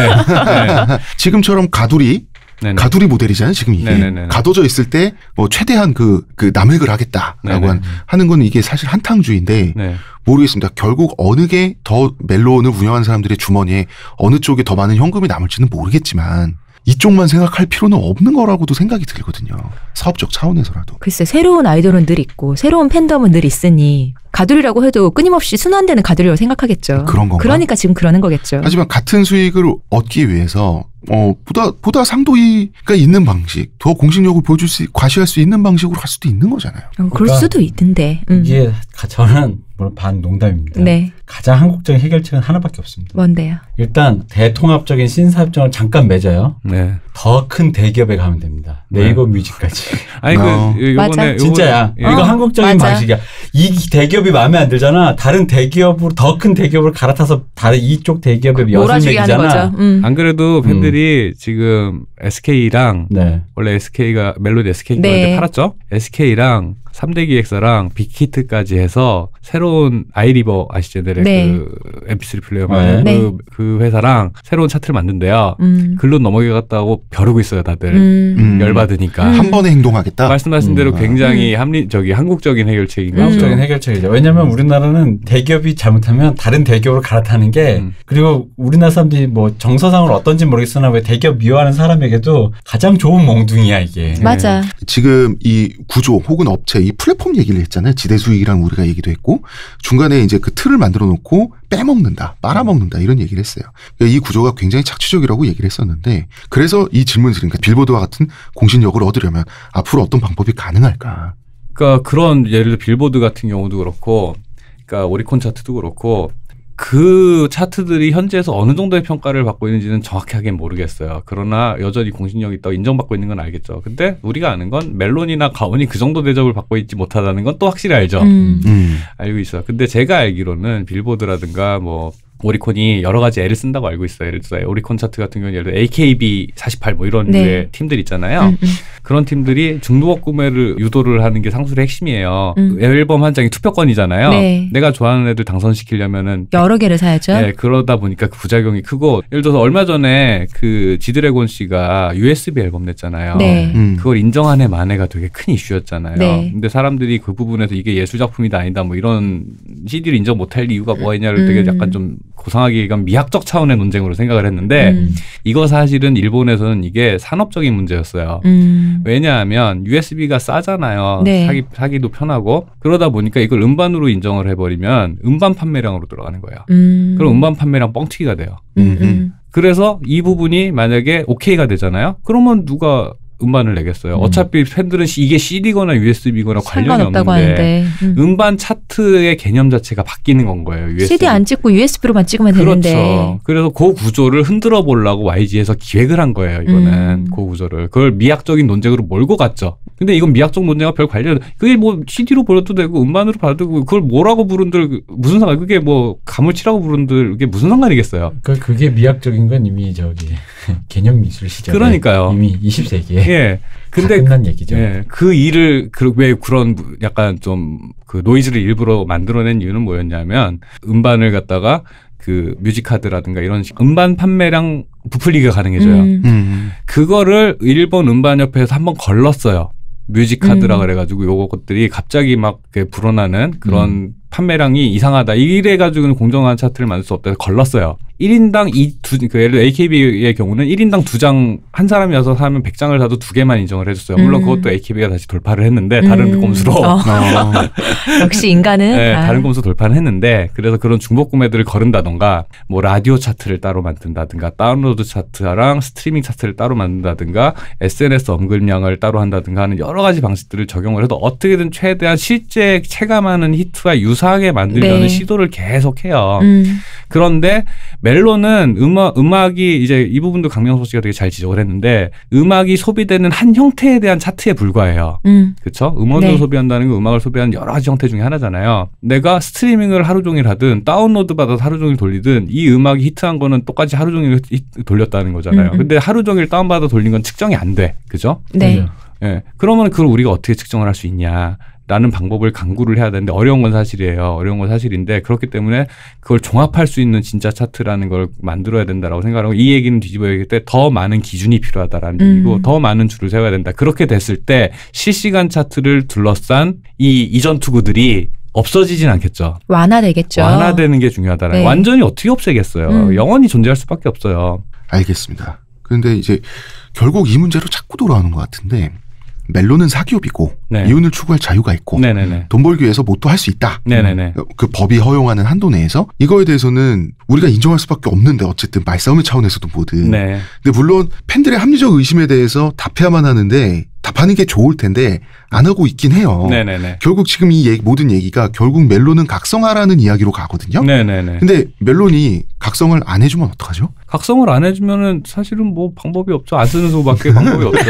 네. 지금처럼 가두리 네네. 가두리 모델이잖아요. 지금 이게 네네네. 가둬져 있을 때 뭐 최대한 그, 그 남획을 하겠다라고 한, 하는 건 이게 사실 한탕주의인데 네. 모르겠습니다. 결국 어느 게 더 멜론을 운영하는 사람들의 주머니에 어느 쪽에 더 많은 현금이 남을지는 모르겠지만 이쪽만 생각할 필요는 없는 거라고도 생각이 들거든요. 사업적 차원에서라도. 글쎄 새로운 아이돌은 늘 있고 새로운 팬덤은 늘 있으니 가두리라고 해도 끊임없이 순환되는 가두리라고 생각하겠죠. 그런 건가? 그러니까 지금 그러는 거겠죠. 하지만 같은 수익을 얻기 위해서 어 보다 보다 상도이가 있는 방식, 더 공식력을 보여줄 수, 과시할 수 있는 방식으로 갈 수도 있는 거잖아요. 어, 그럴 그러니까 수도 있던데. 음. 이게 가- 저는 물론 반 농담입니다. 네. 가장 한국적인 해결책은 하나밖에 없습니다. 뭔데요? 일단 대통합적인 신사협정을 잠깐 맺어요. 네. 더 큰 대기업에 가면 됩니다. 네이버 뮤직까지. 아니 어. 그 맞아. 요번에 요번에 진짜야. 예. 이거 어, 한국적인 맞아. 방식이야. 이 대기업이 마음에 안 들잖아. 다른 대기업으로 더 큰 대기업을 갈아타서 다른 이쪽 대기업에 엿을 몰아주게 하는 먹이잖아. 거죠. 음. 안 그래도 팬들이 지금 에스케이랑 네. 원래 에스케이가 멜로디 에스케이가 네. 팔았죠. 에스케이랑 삼 대 기획사랑 빅히트까지 해서 새로운 아이리버 아시죠? 네. 네. 그 엠피쓰리 플레이어 네. 그, 네. 그 회사랑 새로운 차트를 만든대요. 음. 글로 넘어가겠다고 벼르고 있어요, 다들. 음. 음. 열받으니까. 음. 한 번에 행동하겠다. 말씀하신 음. 대로 굉장히 음. 합리 저기 한국적인 해결책인 음. 거죠. 한국적인 해결책이죠. 왜냐하면 우리나라는 대기업이 잘못하면 다른 대기업으로 갈아타는 게 음. 그리고 우리나라 사람들이 뭐 정서상으로 어떤지 모르겠으나 왜 대기업 미워하는 사람에게도 가장 좋은 몽둥이야 이게. 맞아. 지금 이 구조 혹은 업체, 이 플랫폼 얘기를 했잖아요. 지대 수익이랑 우리가 얘기도 했고 중간에 이제 그 틀을 만들어 놓고 빼먹는다, 빨아먹는다 이런 얘기를 했어요. 이 구조가 굉장히 착취적이라고 얘기를 했었는데 그래서 이 질문을 드리니까 빌보드와 같은 공신력을 얻으려면 앞으로 어떤 방법이 가능할까? 그러니까 그런 예를 들어 빌보드 같은 경우도 그렇고, 그러니까 오리콘 차트도 그렇고 그 차트들이 현재에서 어느 정도의 평가를 받고 있는지는 정확하게 모르겠어요. 그러나 여전히 공신력이 있다고 인정받고 있는 건 알겠죠. 근데 우리가 아는 건 멜론이나 가온이 그 정도 대접을 받고 있지 못하다는 건 또 확실히 알죠. 음. 음. 알고 있어요. 근데 제가 알기로는 빌보드라든가 뭐 오리콘이 여러 가지 애를 쓴다고 알고 있어요. 예를 들어 오리콘 차트 같은 경우는 예를 들어 에이케이비 사십팔 뭐 이런 네. 류의 팀들 있잖아요. 음, 음. 그런 팀들이 중도업 구매를 유도를 하는 게 상술의 핵심이에요. 음. 앨범 한 장이 투표권이잖아요. 네. 내가 좋아하는 애들 당선시키려면은 여러 개를 사야죠. 네, 그러다 보니까 그 부작용이 크고, 예를 들어서 얼마 전에 그 지드래곤 씨가 유에스비 앨범 냈잖아요. 네. 음. 그걸 인정한 해 만해가 되게 큰 이슈였잖아요. 네. 근데 사람들이 그 부분에서 이게 예술 작품이다 아니다 뭐 이런 씨디를 인정 못할 이유가 뭐가 있냐를 음. 되게 약간 좀 고상하게 얘기하면 미학적 차원의 논쟁으로 생각을 했는데 음. 이거 사실은 일본에서는 이게 산업적인 문제였어요. 음. 왜냐하면 유에스비가 싸잖아요. 네. 사기, 사기도 편하고 그러다 보니까 이걸 음반으로 인정을 해버리면 음반 판매량으로 들어가는 거예요. 음. 그럼 음반 판매량 뻥튀기가 돼요. 음, 음. 그래서 이 부분이 만약에 오케이가 되잖아요. 그러면 누가 음반을 내겠어요. 음. 어차피 팬들은 이게 씨디거나 유에스비거나 관련이 상관없다고 없는데 하는데. 음. 음반 차트의 개념 자체가 바뀌는 건 거예요. 유에스비. 씨디 안 찍고 유에스비로만 찍으면 그렇죠. 되는데. 그래서 그 구조를 흔들어 보려고 와이지에서 기획을 한 거예요. 이거는 음. 그 구조를. 그걸 미학적인 논쟁으로 몰고 갔죠. 근데 이건 미학적 논쟁과 별 관련. 그게 뭐 씨디로 보여도 되고 음반으로 봐도 되고 그걸 뭐라고 부른들 무슨 상관? 그게 뭐 가물치라고 부른들 그게 무슨 상관이겠어요. 그 그게 미학적인 건 이미 저기 개념 미술 시절에 그러니까요. 이미 이십 세기에 예. 근데 근데 끝난 얘기죠. 예, 그 일을 그 왜 그런 약간 좀 그 노이즈를 일부러 만들어낸 이유는 뭐였냐면 음반을 갖다가 그 뮤직카드라든가 이런 식 음반 판매량 부풀리기가 가능해져요. 음. 음. 그거를 일본 음반협회에서 한번 걸렀어요. 뮤직카드라 음. 그래가지고 요거 것들이 갑자기 막 이렇게 불어나는 그런 음. 판매량이 이상하다. 이래가지고는 공정한 차트를 만들 수 없다 해서 걸렀어요. 일 인당 이 두, 그 예를 들어 에이케이비의 경우는 일 인당 두 장, 한 사람이어서 사면 백 장을 사도 두 개만 인정을 해줬어요. 물론 음. 그것도 에이케이비가 다시 돌파를 했는데, 다른 음. 꼼수로. 어. 어. 역시 인간은. 네, 아. 다른 꼼수 돌파는 했는데, 그래서 그런 중복 구매들을 거른다던가, 뭐 라디오 차트를 따로 만든다든가, 다운로드 차트랑 스트리밍 차트를 따로 만든다든가, 에스엔에스 언급량을 따로 한다든가 하는 여러 가지 방식들을 적용을 해도 어떻게든 최대한 실제 체감하는 히트와 유사하게 만들려는 네. 시도를 계속해요. 음. 그런데 멜론은 음악, 음악이 이제 이 부분도 강명석 씨가 되게 잘 지적을 했는데 음악이 소비되는 한 형태에 대한 차트에 불과해요. 음. 그렇죠? 음원을 네. 소비한다는 건 음악을 소비하는 여러 가지 형태 중에 하나잖아요. 내가 스트리밍을 하루 종일 하든 다운로드 받아서 하루 종일 돌리든 이 음악이 히트한 거는 똑같이 하루 종일 돌렸다는 거잖아요. 음. 근데 하루 종일 다운받아 돌린 건 측정이 안 돼. 그죠? 네. 네. 그러면 그걸 우리가 어떻게 측정을 할 수 있냐. 라는 방법을 강구를 해야 되는데 어려운 건 사실이에요. 어려운 건 사실인데 그렇기 때문에 그걸 종합할 수 있는 진짜 차트라는 걸 만들어야 된다라고 생각하고 이 얘기는 뒤집어 얘기할 때 더 많은 기준이 필요하다라는 음. 얘기고 더 많은 줄을 세워야 된다. 그렇게 됐을 때 실시간 차트를 둘러싼 이 이전 투구들이 없어지진 않겠죠. 완화되겠죠. 완화되는 게 중요하다라는. 네. 완전히 어떻게 없애겠어요. 음. 영원히 존재할 수밖에 없어요. 알겠습니다. 그런데 이제 결국 이 문제로 자꾸 돌아오는 것 같은데 멜론은 사기업이고 네. 이윤을 추구할 자유가 있고 네네네. 돈 벌기 위해서 뭣도 할 수 있다. 네네네. 그 법이 허용하는 한도 내에서 이거에 대해서는 우리가 인정할 수밖에 없는데 어쨌든 말싸움의 차원에서도 뭐든. 네. 근데 물론 팬들의 합리적 의심에 대해서 답해야만 하는데 답하는 게 좋을 텐데 안 하고 있긴 해요. 네네네. 결국 지금 이 얘기, 모든 얘기가 결국 멜론은 각성하라는 이야기로 가거든요. 네네네. 근데 멜론이 각성을 안 해주면 어떡하죠? 각성을 안 해주면은 사실은 뭐 방법이 없죠. 안 쓰는 수밖에 방법이 없죠.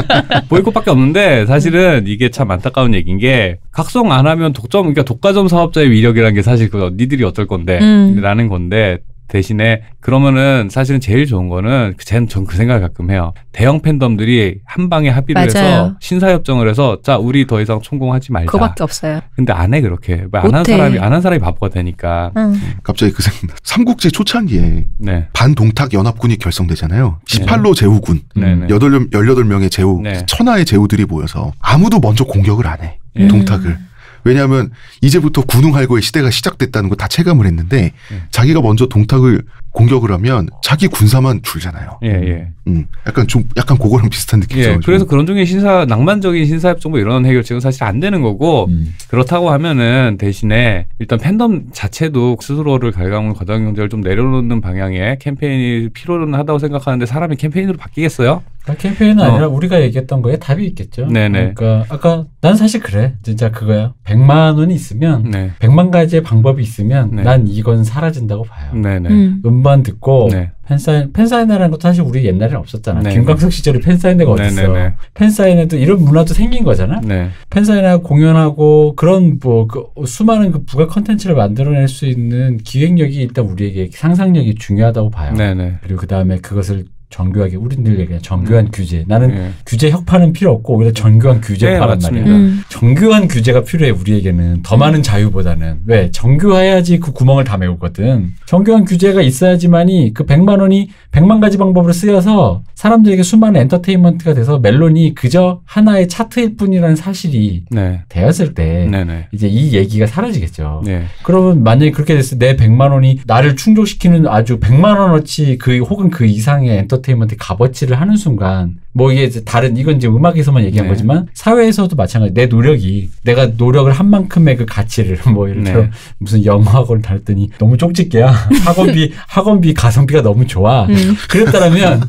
보이콧밖에 없는데 사실은 이게 참 안타까운 얘기인 게 각성 안 하면 독점, 그러니까 독과점 사업자의 위력이라는 게 사실 그 니들이 어쩔 건데 음. 라는 건데 대신에 그러면은 사실은 제일 좋은 거는 전 그 생각을 가끔 해요. 대형 팬덤들이 한 방에 합의를 맞아요. 해서 신사협정을 해서 자 우리 더 이상 총공하지 말자. 그거밖에 없어요. 근데 안 해 그렇게. 안 한 사람이 안 한 사람이 바보가 되니까. 응. 갑자기 그 생각. 삼국지 초창기에 네. 반동탁 연합군이 결성되잖아요. 십팔 로 네. 제후군. 네. 열여덟 명의 제후, 네. 천하의 제후들이 모여서 아무도 먼저 공격을 안 해. 네. 동탁을. 왜냐하면 이제부터 군웅할거의 시대가 시작됐다는 거 다 체감을 했는데 예. 자기가 먼저 동탁을 공격을 하면 자기 군사만 줄잖아요. 예, 예. 음, 약간 좀 약간 그거랑 비슷한 느낌이죠. 예, 그래서 그런 중에 신사 낭만적인 신사협정 뭐 이런 해결책은 사실 안 되는 거고 음. 그렇다고 하면은 대신에 일단 팬덤 자체도 스스로를 갈가먹는 과당 경제를 좀 내려놓는 방향의 캠페인이 필요는 하다고 생각하는데 사람이 캠페인으로 바뀌겠어요? 캠페인은 아니라 어. 우리가 얘기했던 거에 답이 있겠죠. 네네. 그러니까 아까 난 사실 그래. 진짜 그거야. 백만 원이 있으면 네. 백만 가지의 방법이 있으면 네. 난 이건 사라진다고 봐요. 네네. 음. 음반 듣고 네. 팬사인, 팬사인회라는 것도 사실 우리 옛날에는 없었잖아. 네. 김광석 시절에 팬사인회가 어딨어. 팬사인회도 이런 문화도 생긴 거잖아. 네. 팬사인회하고 공연하고 그런 뭐 그 수많은 그 부가 컨텐츠를 만들어낼 수 있는 기획력이 일단 우리에게 상상력이 중요하다고 봐요. 네네. 그리고 그 다음에 그것을 정교하게 우리들 얘기하는 정교한 음. 규제. 나는 네. 규제 혁파는 필요 없고 오히려 정교한 규제파란 네, 말이야. 음. 정교한 규제가 필요해 우리에게는. 더 많은 자유보다는. 왜? 정교해야지 그 구멍을 다 메우거든. 정교한 규제가 있어야지만이 그 백만 원이 백만 가지 방법으로 쓰여서 사람들에게 수많은 엔터테인먼트가 돼서 멜론이 그저 하나의 차트일 뿐이라는 사실이 네. 되었을 때 네네. 이제 이 얘기가 사라지겠죠. 네. 그러면 만약에 그렇게 됐을 때 내 백만 원이 나를 충족시키는 아주 백만 원어치 그 혹은 그 이상의 엔터테인먼트 값어치를 하는 순간 뭐 이게 이제 다른 이건 이제 음악에서만 얘기한 네. 거지만 사회에서도 마찬가지. 내 노력이 내가 노력을 한 만큼의 그 가치를 뭐 예를 들어 네. 무슨 영어학원을 다녔더니 너무 쪽집게야. 학원비 학원비 가성비가 너무 좋아. 음. 그랬다라면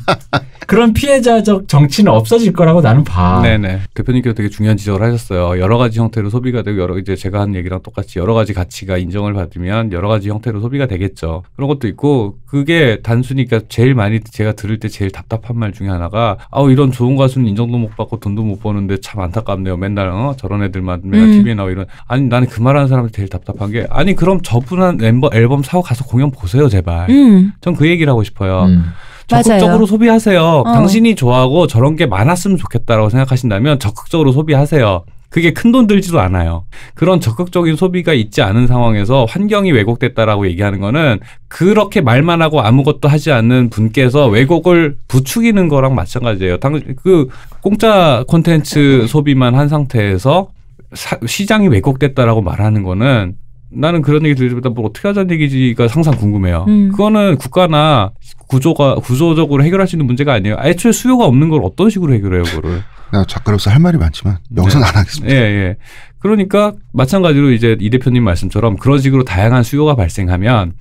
그런 피해자적 정치는 없어질 거라고 나는 봐. 네네. 대표님께서 되게 중요한 지적을 하셨어요. 여러 가지 형태로 소비가 되고 여러 이제 제가 한 얘기랑 똑같이 여러 가지 가치가 인정을 받으면 여러 가지 형태로 소비가 되겠죠. 그런 것도 있고 그게 단순히 그러니까 제일 많이 제가 들을 때 제일 답답한 말 중에 하나가 아우 이런 좋은 가수는 인정도 못 받고 돈도 못 버는데 참 안타깝네요. 맨날 어? 저런 애들만 맨날 음. 티비에 나오고 이런. 아니 나는 그 말하는 사람들 제일 답답한 게 아니 그럼 저분한 앨범, 앨범 사고 가서 공연 보세요 제발. 음. 전 그 얘기를 하고 싶어요. 음. 적극적으로 맞아요. 소비하세요. 어. 당신이 좋아하고 저런 게 많았으면 좋겠다라고 생각하신다면 적극적으로 소비하세요. 그게 큰 돈 들지도 않아요. 그런 적극적인 소비가 있지 않은 상황에서 환경이 왜곡됐다라고 얘기하는 거는 그렇게 말만 하고 아무것도 하지 않는 분께서 왜곡을 부추기는 거랑 마찬가지예요. 당, 그 공짜 콘텐츠 소비만 한 상태에서 사, 시장이 왜곡됐다라고 말하는 거는 나는 그런 얘기 들을 때 뭐 어떻게 하자는 얘기지가 항상 궁금해요. 음. 그거는 국가나 구조가 구조적으로 해결할 수 있는 문제가 아니에요. 애초에 수요가 없는 걸 어떤 식으로 해결해요, 그거를? 나 작가로서 할 말이 많지만 여기서는 네. 안 하겠습니다. 예, 예. 그러니까 마찬가지로 이제 이 대표님 말씀처럼 그런 식으로 다양한 수요가 발생하면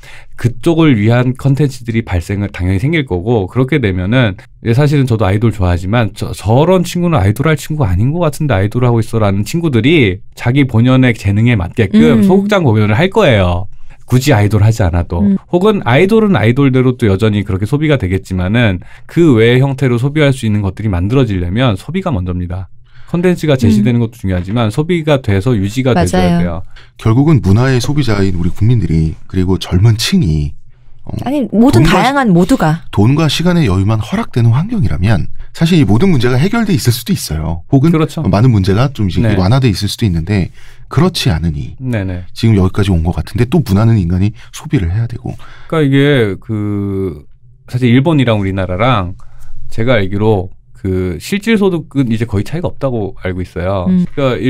그쪽을 위한 컨텐츠들이 발생을 당연히 생길 거고 그렇게 되면은 사실은 저도 아이돌 좋아하지만 저, 저런 친구는 아이돌 할 친구 아닌 것 같은데 아이돌 하고 있어라는 친구들이 자기 본연의 재능에 맞게끔 음. 소극장 공연을 할 거예요. 굳이 아이돌 하지 않아도 음. 혹은 아이돌은 아이돌대로 또 여전히 그렇게 소비가 되겠지만은 그 외의 형태로 소비할 수 있는 것들이 만들어지려면 소비가 먼저입니다. 콘텐츠가 제시되는 것도 중요하지만 소비가 돼서 유지가 맞아요. 돼줘야 돼요. 결국은 문화의 소비자인 우리 국민들이 그리고 젊은 층이 어, 아니 모든 돈과 다양한 모두가 돈과 시간의 여유만 허락되는 환경이라면 사실 이 모든 문제가 해결돼 있을 수도 있어요. 혹은 그렇죠. 많은 문제가 좀 이제 네. 완화돼 있을 수도 있는데 그렇지 않으니 네네. 지금 여기까지 온 것 같은데 또 문화는 인간이 소비를 해야 되고. 그러니까 이게 그 사실 일본이랑 우리나라랑 제가 알기로 그 실질 소득은 이제 거의 차이가 없다고 알고 있어요. 음. 그러니까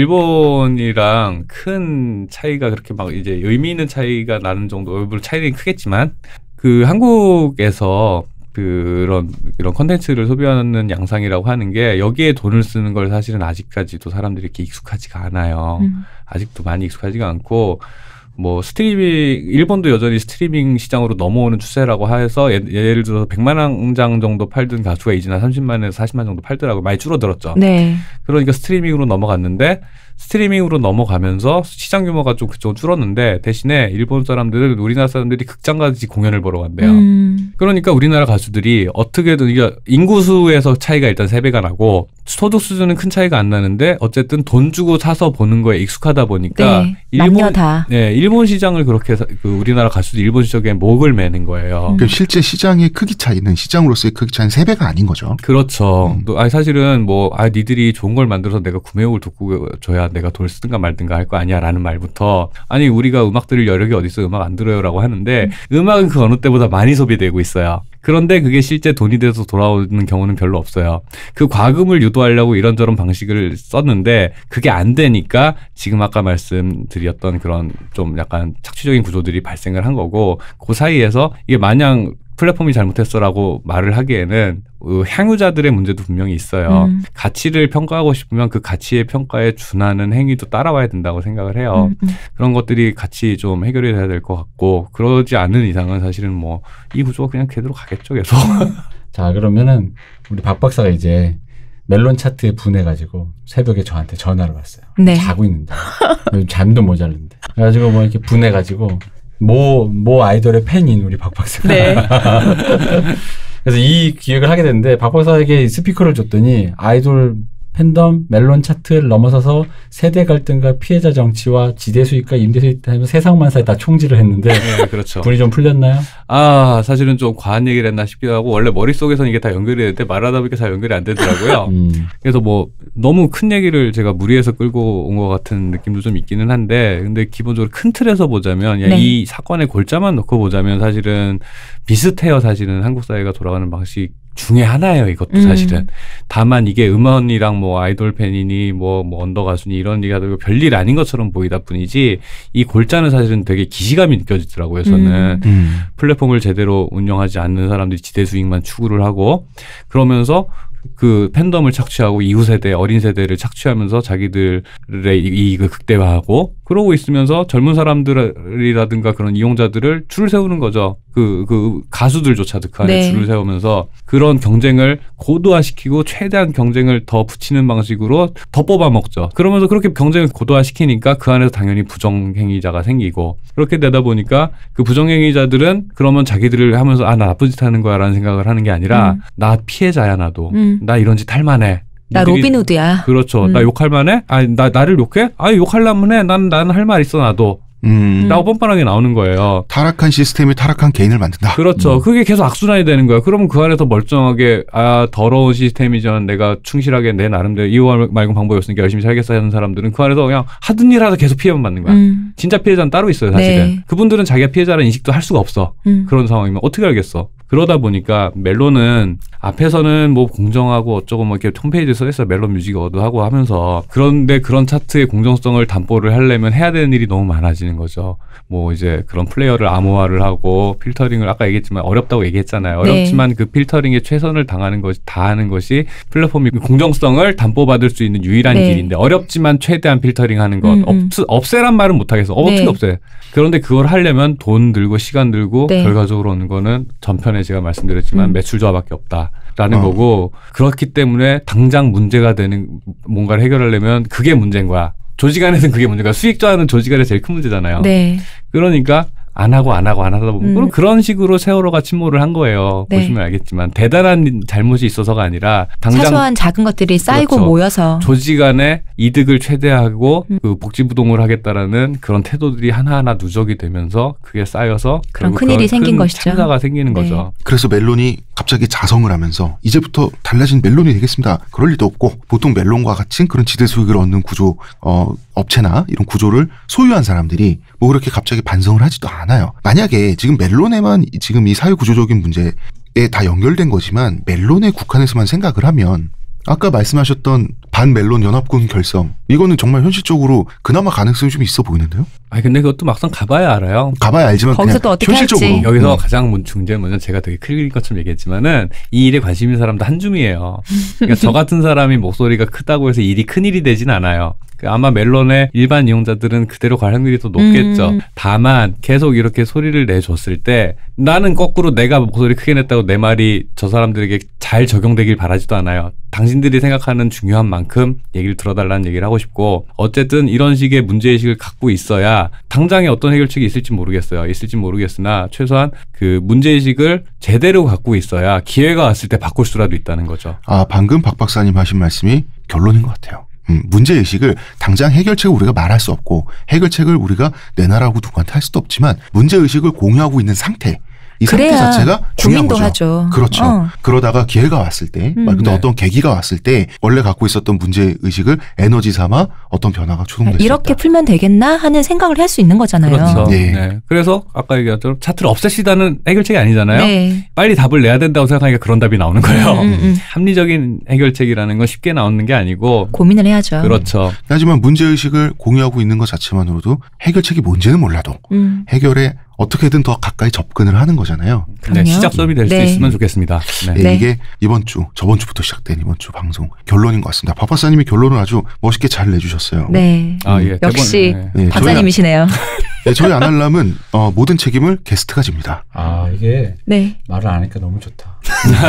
일본이랑 큰 차이가 그렇게 막 이제 의미 있는 차이가 나는 정도, 물론 차이는 크겠지만 그 한국에서 그런 이런 콘텐츠를 소비하는 양상이라고 하는 게 여기에 돈을 쓰는 걸 사실은 아직까지도 사람들이 이렇게 익숙하지가 않아요. 음. 아직도 많이 익숙하지가 않고 뭐 스트리밍 일본도 여전히 스트리밍 시장으로 넘어오는 추세라고 해서 예, 예를 들어서 백만 장 정도 팔던 가수가 이제 한 삼십만에서 사십만 정도 팔더라고. 많이 줄어들었죠. 네. 그러니까 스트리밍으로 넘어갔는데 스트리밍으로 넘어가면서 시장 규모가 좀 그쪽 줄었는데 대신에 일본 사람들은 우리나라 사람들이 극장까지 공연을 보러 간대요. 음. 그러니까 우리나라 가수들이 어떻게든 이게 인구수에서 차이가 일단 세 배가 나고 소득 수준은 큰 차이가 안 나는데 어쨌든 돈 주고 사서 보는 거에 익숙하다 보니까 네. 일본 남녀 다. 네, 일본 시장을 그렇게 사, 그 우리나라 가수들 일본 시장에 목을 매는 거예요. 음. 그러니까 실제 시장의 크기 차이는 시장으로서의 크기 차이는 세 배가 아닌 거죠. 그렇죠. 음. 또 아니 사실은 뭐 아 니들이 좋은 걸 만들어서 내가 구매욕을 돋구줘야 내가 돈을 쓰든가 말든가 할 거 아니야라는 말부터 아니 우리가 음악 들을 여력이 어디 있어 음악 안 들어요라고 하는데 음. 음악은 그 어느 때보다 많이 소비되고 있어요. 그런데 그게 실제 돈이 돼서 돌아오는 경우는 별로 없어요. 그 과금을 유도하려고 이런저런 방식을 썼는데 그게 안 되니까 지금 아까 말씀드렸던 그런 좀 약간 착취적인 구조들이 발생을 한 거고 그 사이에서 이게 마냥 플랫폼이 잘못했어라고 말을 하기에는 향유자들의 문제도 분명히 있어요. 음. 가치를 평가하고 싶으면 그 가치의 평가에 준하는 행위도 따라와야 된다고 생각을 해요. 음, 음. 그런 것들이 같이 좀 해결이 돼야 될 것 같고 그러지 않는 이상은 사실은 뭐 이 구조가 그냥 그대로 가겠죠 계속. 자 그러면은 우리 박 박사가 이제 멜론 차트에 분해가지고 새벽에 저한테 전화를 왔어요. 네. 자고 있는데 잠도 모자른데 그래가지고 뭐 이렇게 분해가지고 모, 모 아이돌의 팬인 우리 박 박사가 네. 그래서 이 기획을 하게 됐는데 박 박사에게 스피커를 줬더니 아이돌 팬덤 멜론 차트를 넘어서서 세대 갈등과 피해자 정치와 지대 수익과 임대 수익 하면서 세상만사에 다 총질을 했는데 네, 그렇죠. 분이 좀 풀렸나요? 아 사실은 좀 과한 얘기를 했나 싶기도 하고 원래 머릿속에서는 이게 다 연결이 되는데 말하다 보니까 잘 연결이 안 되더라고요. 음. 그래서 뭐 너무 큰 얘기를 제가 무리해서 끌고 온 것 같은 느낌도 좀 있기는 한데 근데 기본적으로 큰 틀에서 보자면 네. 이 사건의 골자만 놓고 보자면 사실은 비슷해요. 사실은 한국 사회가 돌아가는 방식 중에 하나예요. 이것도 음. 사실은. 다만 이게 음원이랑 뭐 아이돌 팬이니 뭐, 뭐 언더 가수니 이런 얘기가 되고 별일 아닌 것처럼 보이다 뿐이지 이 골자는 사실은 되게 기시감이 느껴지더라고요. 저는. 음. 음. 플랫폼을 제대로 운영하지 않는 사람들이 지대 수익만 추구를 하고 그러면서 그 팬덤을 착취하고 이후 세대, 어린 세대를 착취하면서 자기들의 이익을 극대화하고 그러고 있으면서 젊은 사람들이라든가 그런 이용자들을 줄을 세우는 거죠. 그, 그 가수들조차도 그 안에 네. 줄을 세우면서 그런 경쟁을 고도화시키고 최대한 경쟁을 더 붙이는 방식으로 더 뽑아먹죠. 그러면서 그렇게 경쟁을 고도화시키니까 그 안에서 당연히 부정행위자가 생기고 그렇게 되다 보니까 그 부정행위자들은 그러면 자기들을 하면서 아, 나 나쁜 짓 하는 거야 라는 생각을 하는 게 아니라 음. 나 피해자야 나도. 음. 나 이런 짓 할 만해. 나 니들이- 로빈후드야. 그렇죠. 음. 나 욕할 만해? 아니, 나, 나를 욕해? 아니, 욕하려면 해. 난, 나는 할 말 있어, 나도. 음. 라고 뻔뻔하게 나오는 거예요. 타락한 시스템이 타락한 개인을 만든다. 그렇죠. 음. 그게 계속 악순환이 되는 거예요. 그러면 그 안에서 멀쩡하게, 아, 더러운 시스템이지만 내가 충실하게 내 나름대로 이유 말고 방법이 없으니까 열심히 살겠어 하는 사람들은 그 안에서 그냥 하든 일 하다 계속 피해만 받는 거야. 음. 진짜 피해자는 따로 있어요, 사실은. 네. 그분들은 자기가 피해자라는 인식도 할 수가 없어. 음. 그런 상황이면 어떻게 알겠어? 그러다 보니까 멜론은 앞에서는 뭐 공정하고 어쩌고 뭐 이렇게 홈페이지에 써 있어요. 멜론 뮤직 어워드 하면서 그런데 그런 차트의 공정성을 담보를 하려면 해야 되는 일이 너무 많아지는 거죠. 뭐 이제 그런 플레이어를 암호화를 하고 필터링을 아까 얘기했지만 어렵다고 얘기했잖아요. 어렵지만 네. 그 필터링에 최선을 당하는 것이 다하는 것이 플랫폼이 공정성을 담보받을 수 있는 유일한 네. 길인데 어렵지만 최대한 필터링하는 것. 음, 음. 없, 없애란 말은 못 하겠어. 어, 어떻게 네. 없애? 그런데 그걸 하려면 돈 들고 시간 들고 네. 결과적으로 오는 거는 전편에 제가 말씀드렸지만 음. 매출 저하밖에 없다라는 어. 거고 그렇기 때문에 당장 문제가 되는 뭔가를 해결하려면 그게 문제인 거야. 조직 안에서는 그게 문제가 수익 저하는 조직 안에 제일 큰 문제잖아요. 네. 그러니까 안 하고 안 하고 안 하다 보면 음. 그런 식으로 세월호가 침몰을 한 거예요. 네. 보시면 알겠지만 대단한 잘못이 있어서가 아니라 당장 사소한 작은 것들이 쌓이고 그렇죠. 모여서 조직간의 이득을 최대하고 음. 그 복지부동을 하겠다라는 그런 태도들이 하나하나 누적이 되면서 그게 쌓여서 그런 결국 큰일이 그런 생긴 큰 것이죠. 참사가 생기는 네. 거죠. 그래서 멜론이 갑자기 자성을 하면서 이제부터 달라진 멜론이 되겠습니다. 그럴 리도 없고 보통 멜론과 같은 그런 지대 수익을 얻는 구조 어, 업체나 이런 구조를 소유한 사람들이 뭐 그렇게 갑자기 반성을 하지도 않아요. 만약에 지금 멜론에만 지금 이 사회 구조적인 문제에 다 연결된 거지만 멜론에 국한해서만 생각을 하면 아까 말씀하셨던 반멜론 연합군 결성 이거는 정말 현실적으로 그나마 가능성이 좀 있어 보이는데요. 아니 근데 그것도 막상 가봐야 알아요. 가봐야 알지만 거기서 그냥 또 어떻게 현실적으로 할지. 여기서 음. 가장 문- 중요한 문제는 제가 되게 클 것처럼 얘기했지만은 이 일에 관심 있는 사람도 한 줌이에요. 그러니까 저 같은 사람이 목소리가 크다고 해서 일이 큰일이 되진 않아요. 그 아마 멜론의 일반 이용자들은 그대로 갈 확률이 더 높겠죠. 음. 다만 계속 이렇게 소리를 내줬을 때 나는 거꾸로 내가 목소리 크게 냈다고 내 말이 저 사람들에게 잘 적용되길 바라지도 않아요. 당신들이 생각하는 중요한 만큼 얘기를 들어달라는 얘기를 하고 싶고 어쨌든 이런 식의 문제의식을 갖고 있어야 당장에 어떤 해결책이 있을지 모르겠어요. 있을지 모르겠으나 최소한 그 문제의식을 제대로 갖고 있어야 기회가 왔을 때 바꿀 수라도 있다는 거죠. 아 방금 박 박사님 하신 말씀이 결론인 것 같아요. 음, 문제의식을 당장 해결책을 우리가 말할 수 없고 해결책을 우리가 내놔라고 누구한테 할 수도 없지만 문제의식을 공유하고 있는 상태 이 상태 그래야 자체가 중요한 고민도 거죠. 하죠. 그렇죠. 어. 그러다가 기회가 왔을 때, 음. 말 그대로 네. 어떤 계기가 왔을 때 원래 갖고 있었던 문제 의식을 에너지 삼아 어떤 변화가 초동될 수 이렇게 있다. 풀면 되겠나 하는 생각을 할 수 있는 거잖아요. 그렇죠. 네. 네. 그래서 아까 얘기했던 차트를 없애시다는 해결책이 아니잖아요. 네. 빨리 답을 내야 된다고 생각하니까 그런 답이 나오는 거예요. 음, 음, 음. 합리적인 해결책이라는 건 쉽게 나오는 게 아니고 고민을 해야죠. 그렇죠. 하지만 문제 의식을 공유하고 있는 것 자체만으로도 해결책이 뭔지는 몰라도 음. 해결에 어떻게든 더 가까이 접근을 하는 거잖아요. 네, 그럼요. 시작 수업이 될 수 네. 있으면 좋겠습니다. 네. 네, 네. 이게 이번 주, 저번 주부터 시작된 이번 주 방송 결론인 것 같습니다. 박 박사님이 결론을 아주 멋있게 잘 내주셨어요. 네. 아, 예. 역시 대본, 네. 네, 저희, 박사님이시네요. 네, 저희 아날람은 어, 모든 책임을 게스트가 집니다. 아 이게 네. 말을 안 하니까 너무 좋다.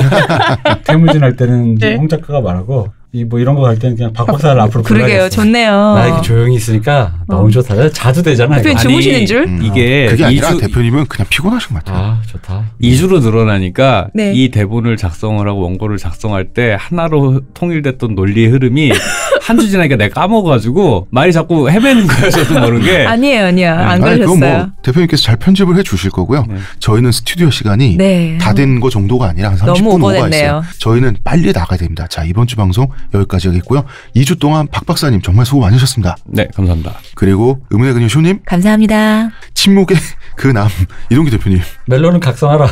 태무진 할 때는 네. 홍 작가가 말하고 이 뭐 이런 거 할 때는 그냥 박 박사를 앞으로 그러게요. 불러야겠어. 좋네요. 나 이렇게 조용히 있으니까 너무 어. 좋다. 자주 되잖아. 대표님 이거. 주무시는 줄? 음, 이게 그게 아니라 이 주- 대표님은 그냥 피곤하신 것 같아요. 아 좋다. 이 주로 늘어나니까 네. 이 대본을 작성을 하고 원고를 작성할 때 하나로 통일됐던 논리의 흐름이 한 주 지나니까 내가 까먹어가지고 말이 자꾸 헤매는 거예요. 저도 모르게. 아니에요, 아니요. 안 아니, 그건 그러셨어요. 뭐 대표님께서 잘 편집을 해 주실 거고요. 네. 저희는 스튜디오 시간이 네. 다 된 거 정도가 아니라 한 삼십 너무 분 오가 오버됐네요. 있어요. 저희는 빨리 나가야 됩니다. 자, 이번 주 방송 여기까지 하겠고요. 이 주 동안 박 박사님 정말 수고 많으셨습니다. 네, 감사합니다. 그리고 의문의 그녀 쇼님, 감사합니다. 침묵의 그 남 이동기 대표님, 멜론은 각성하라.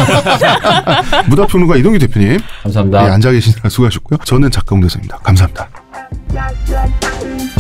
무다평론가 이동기 대표님, 네, 감사합니다. 앉아 계시느라 수고하셨고요. 저는 작가 홍대선입니다. 감사합니다. Yeah, yeah, yeah.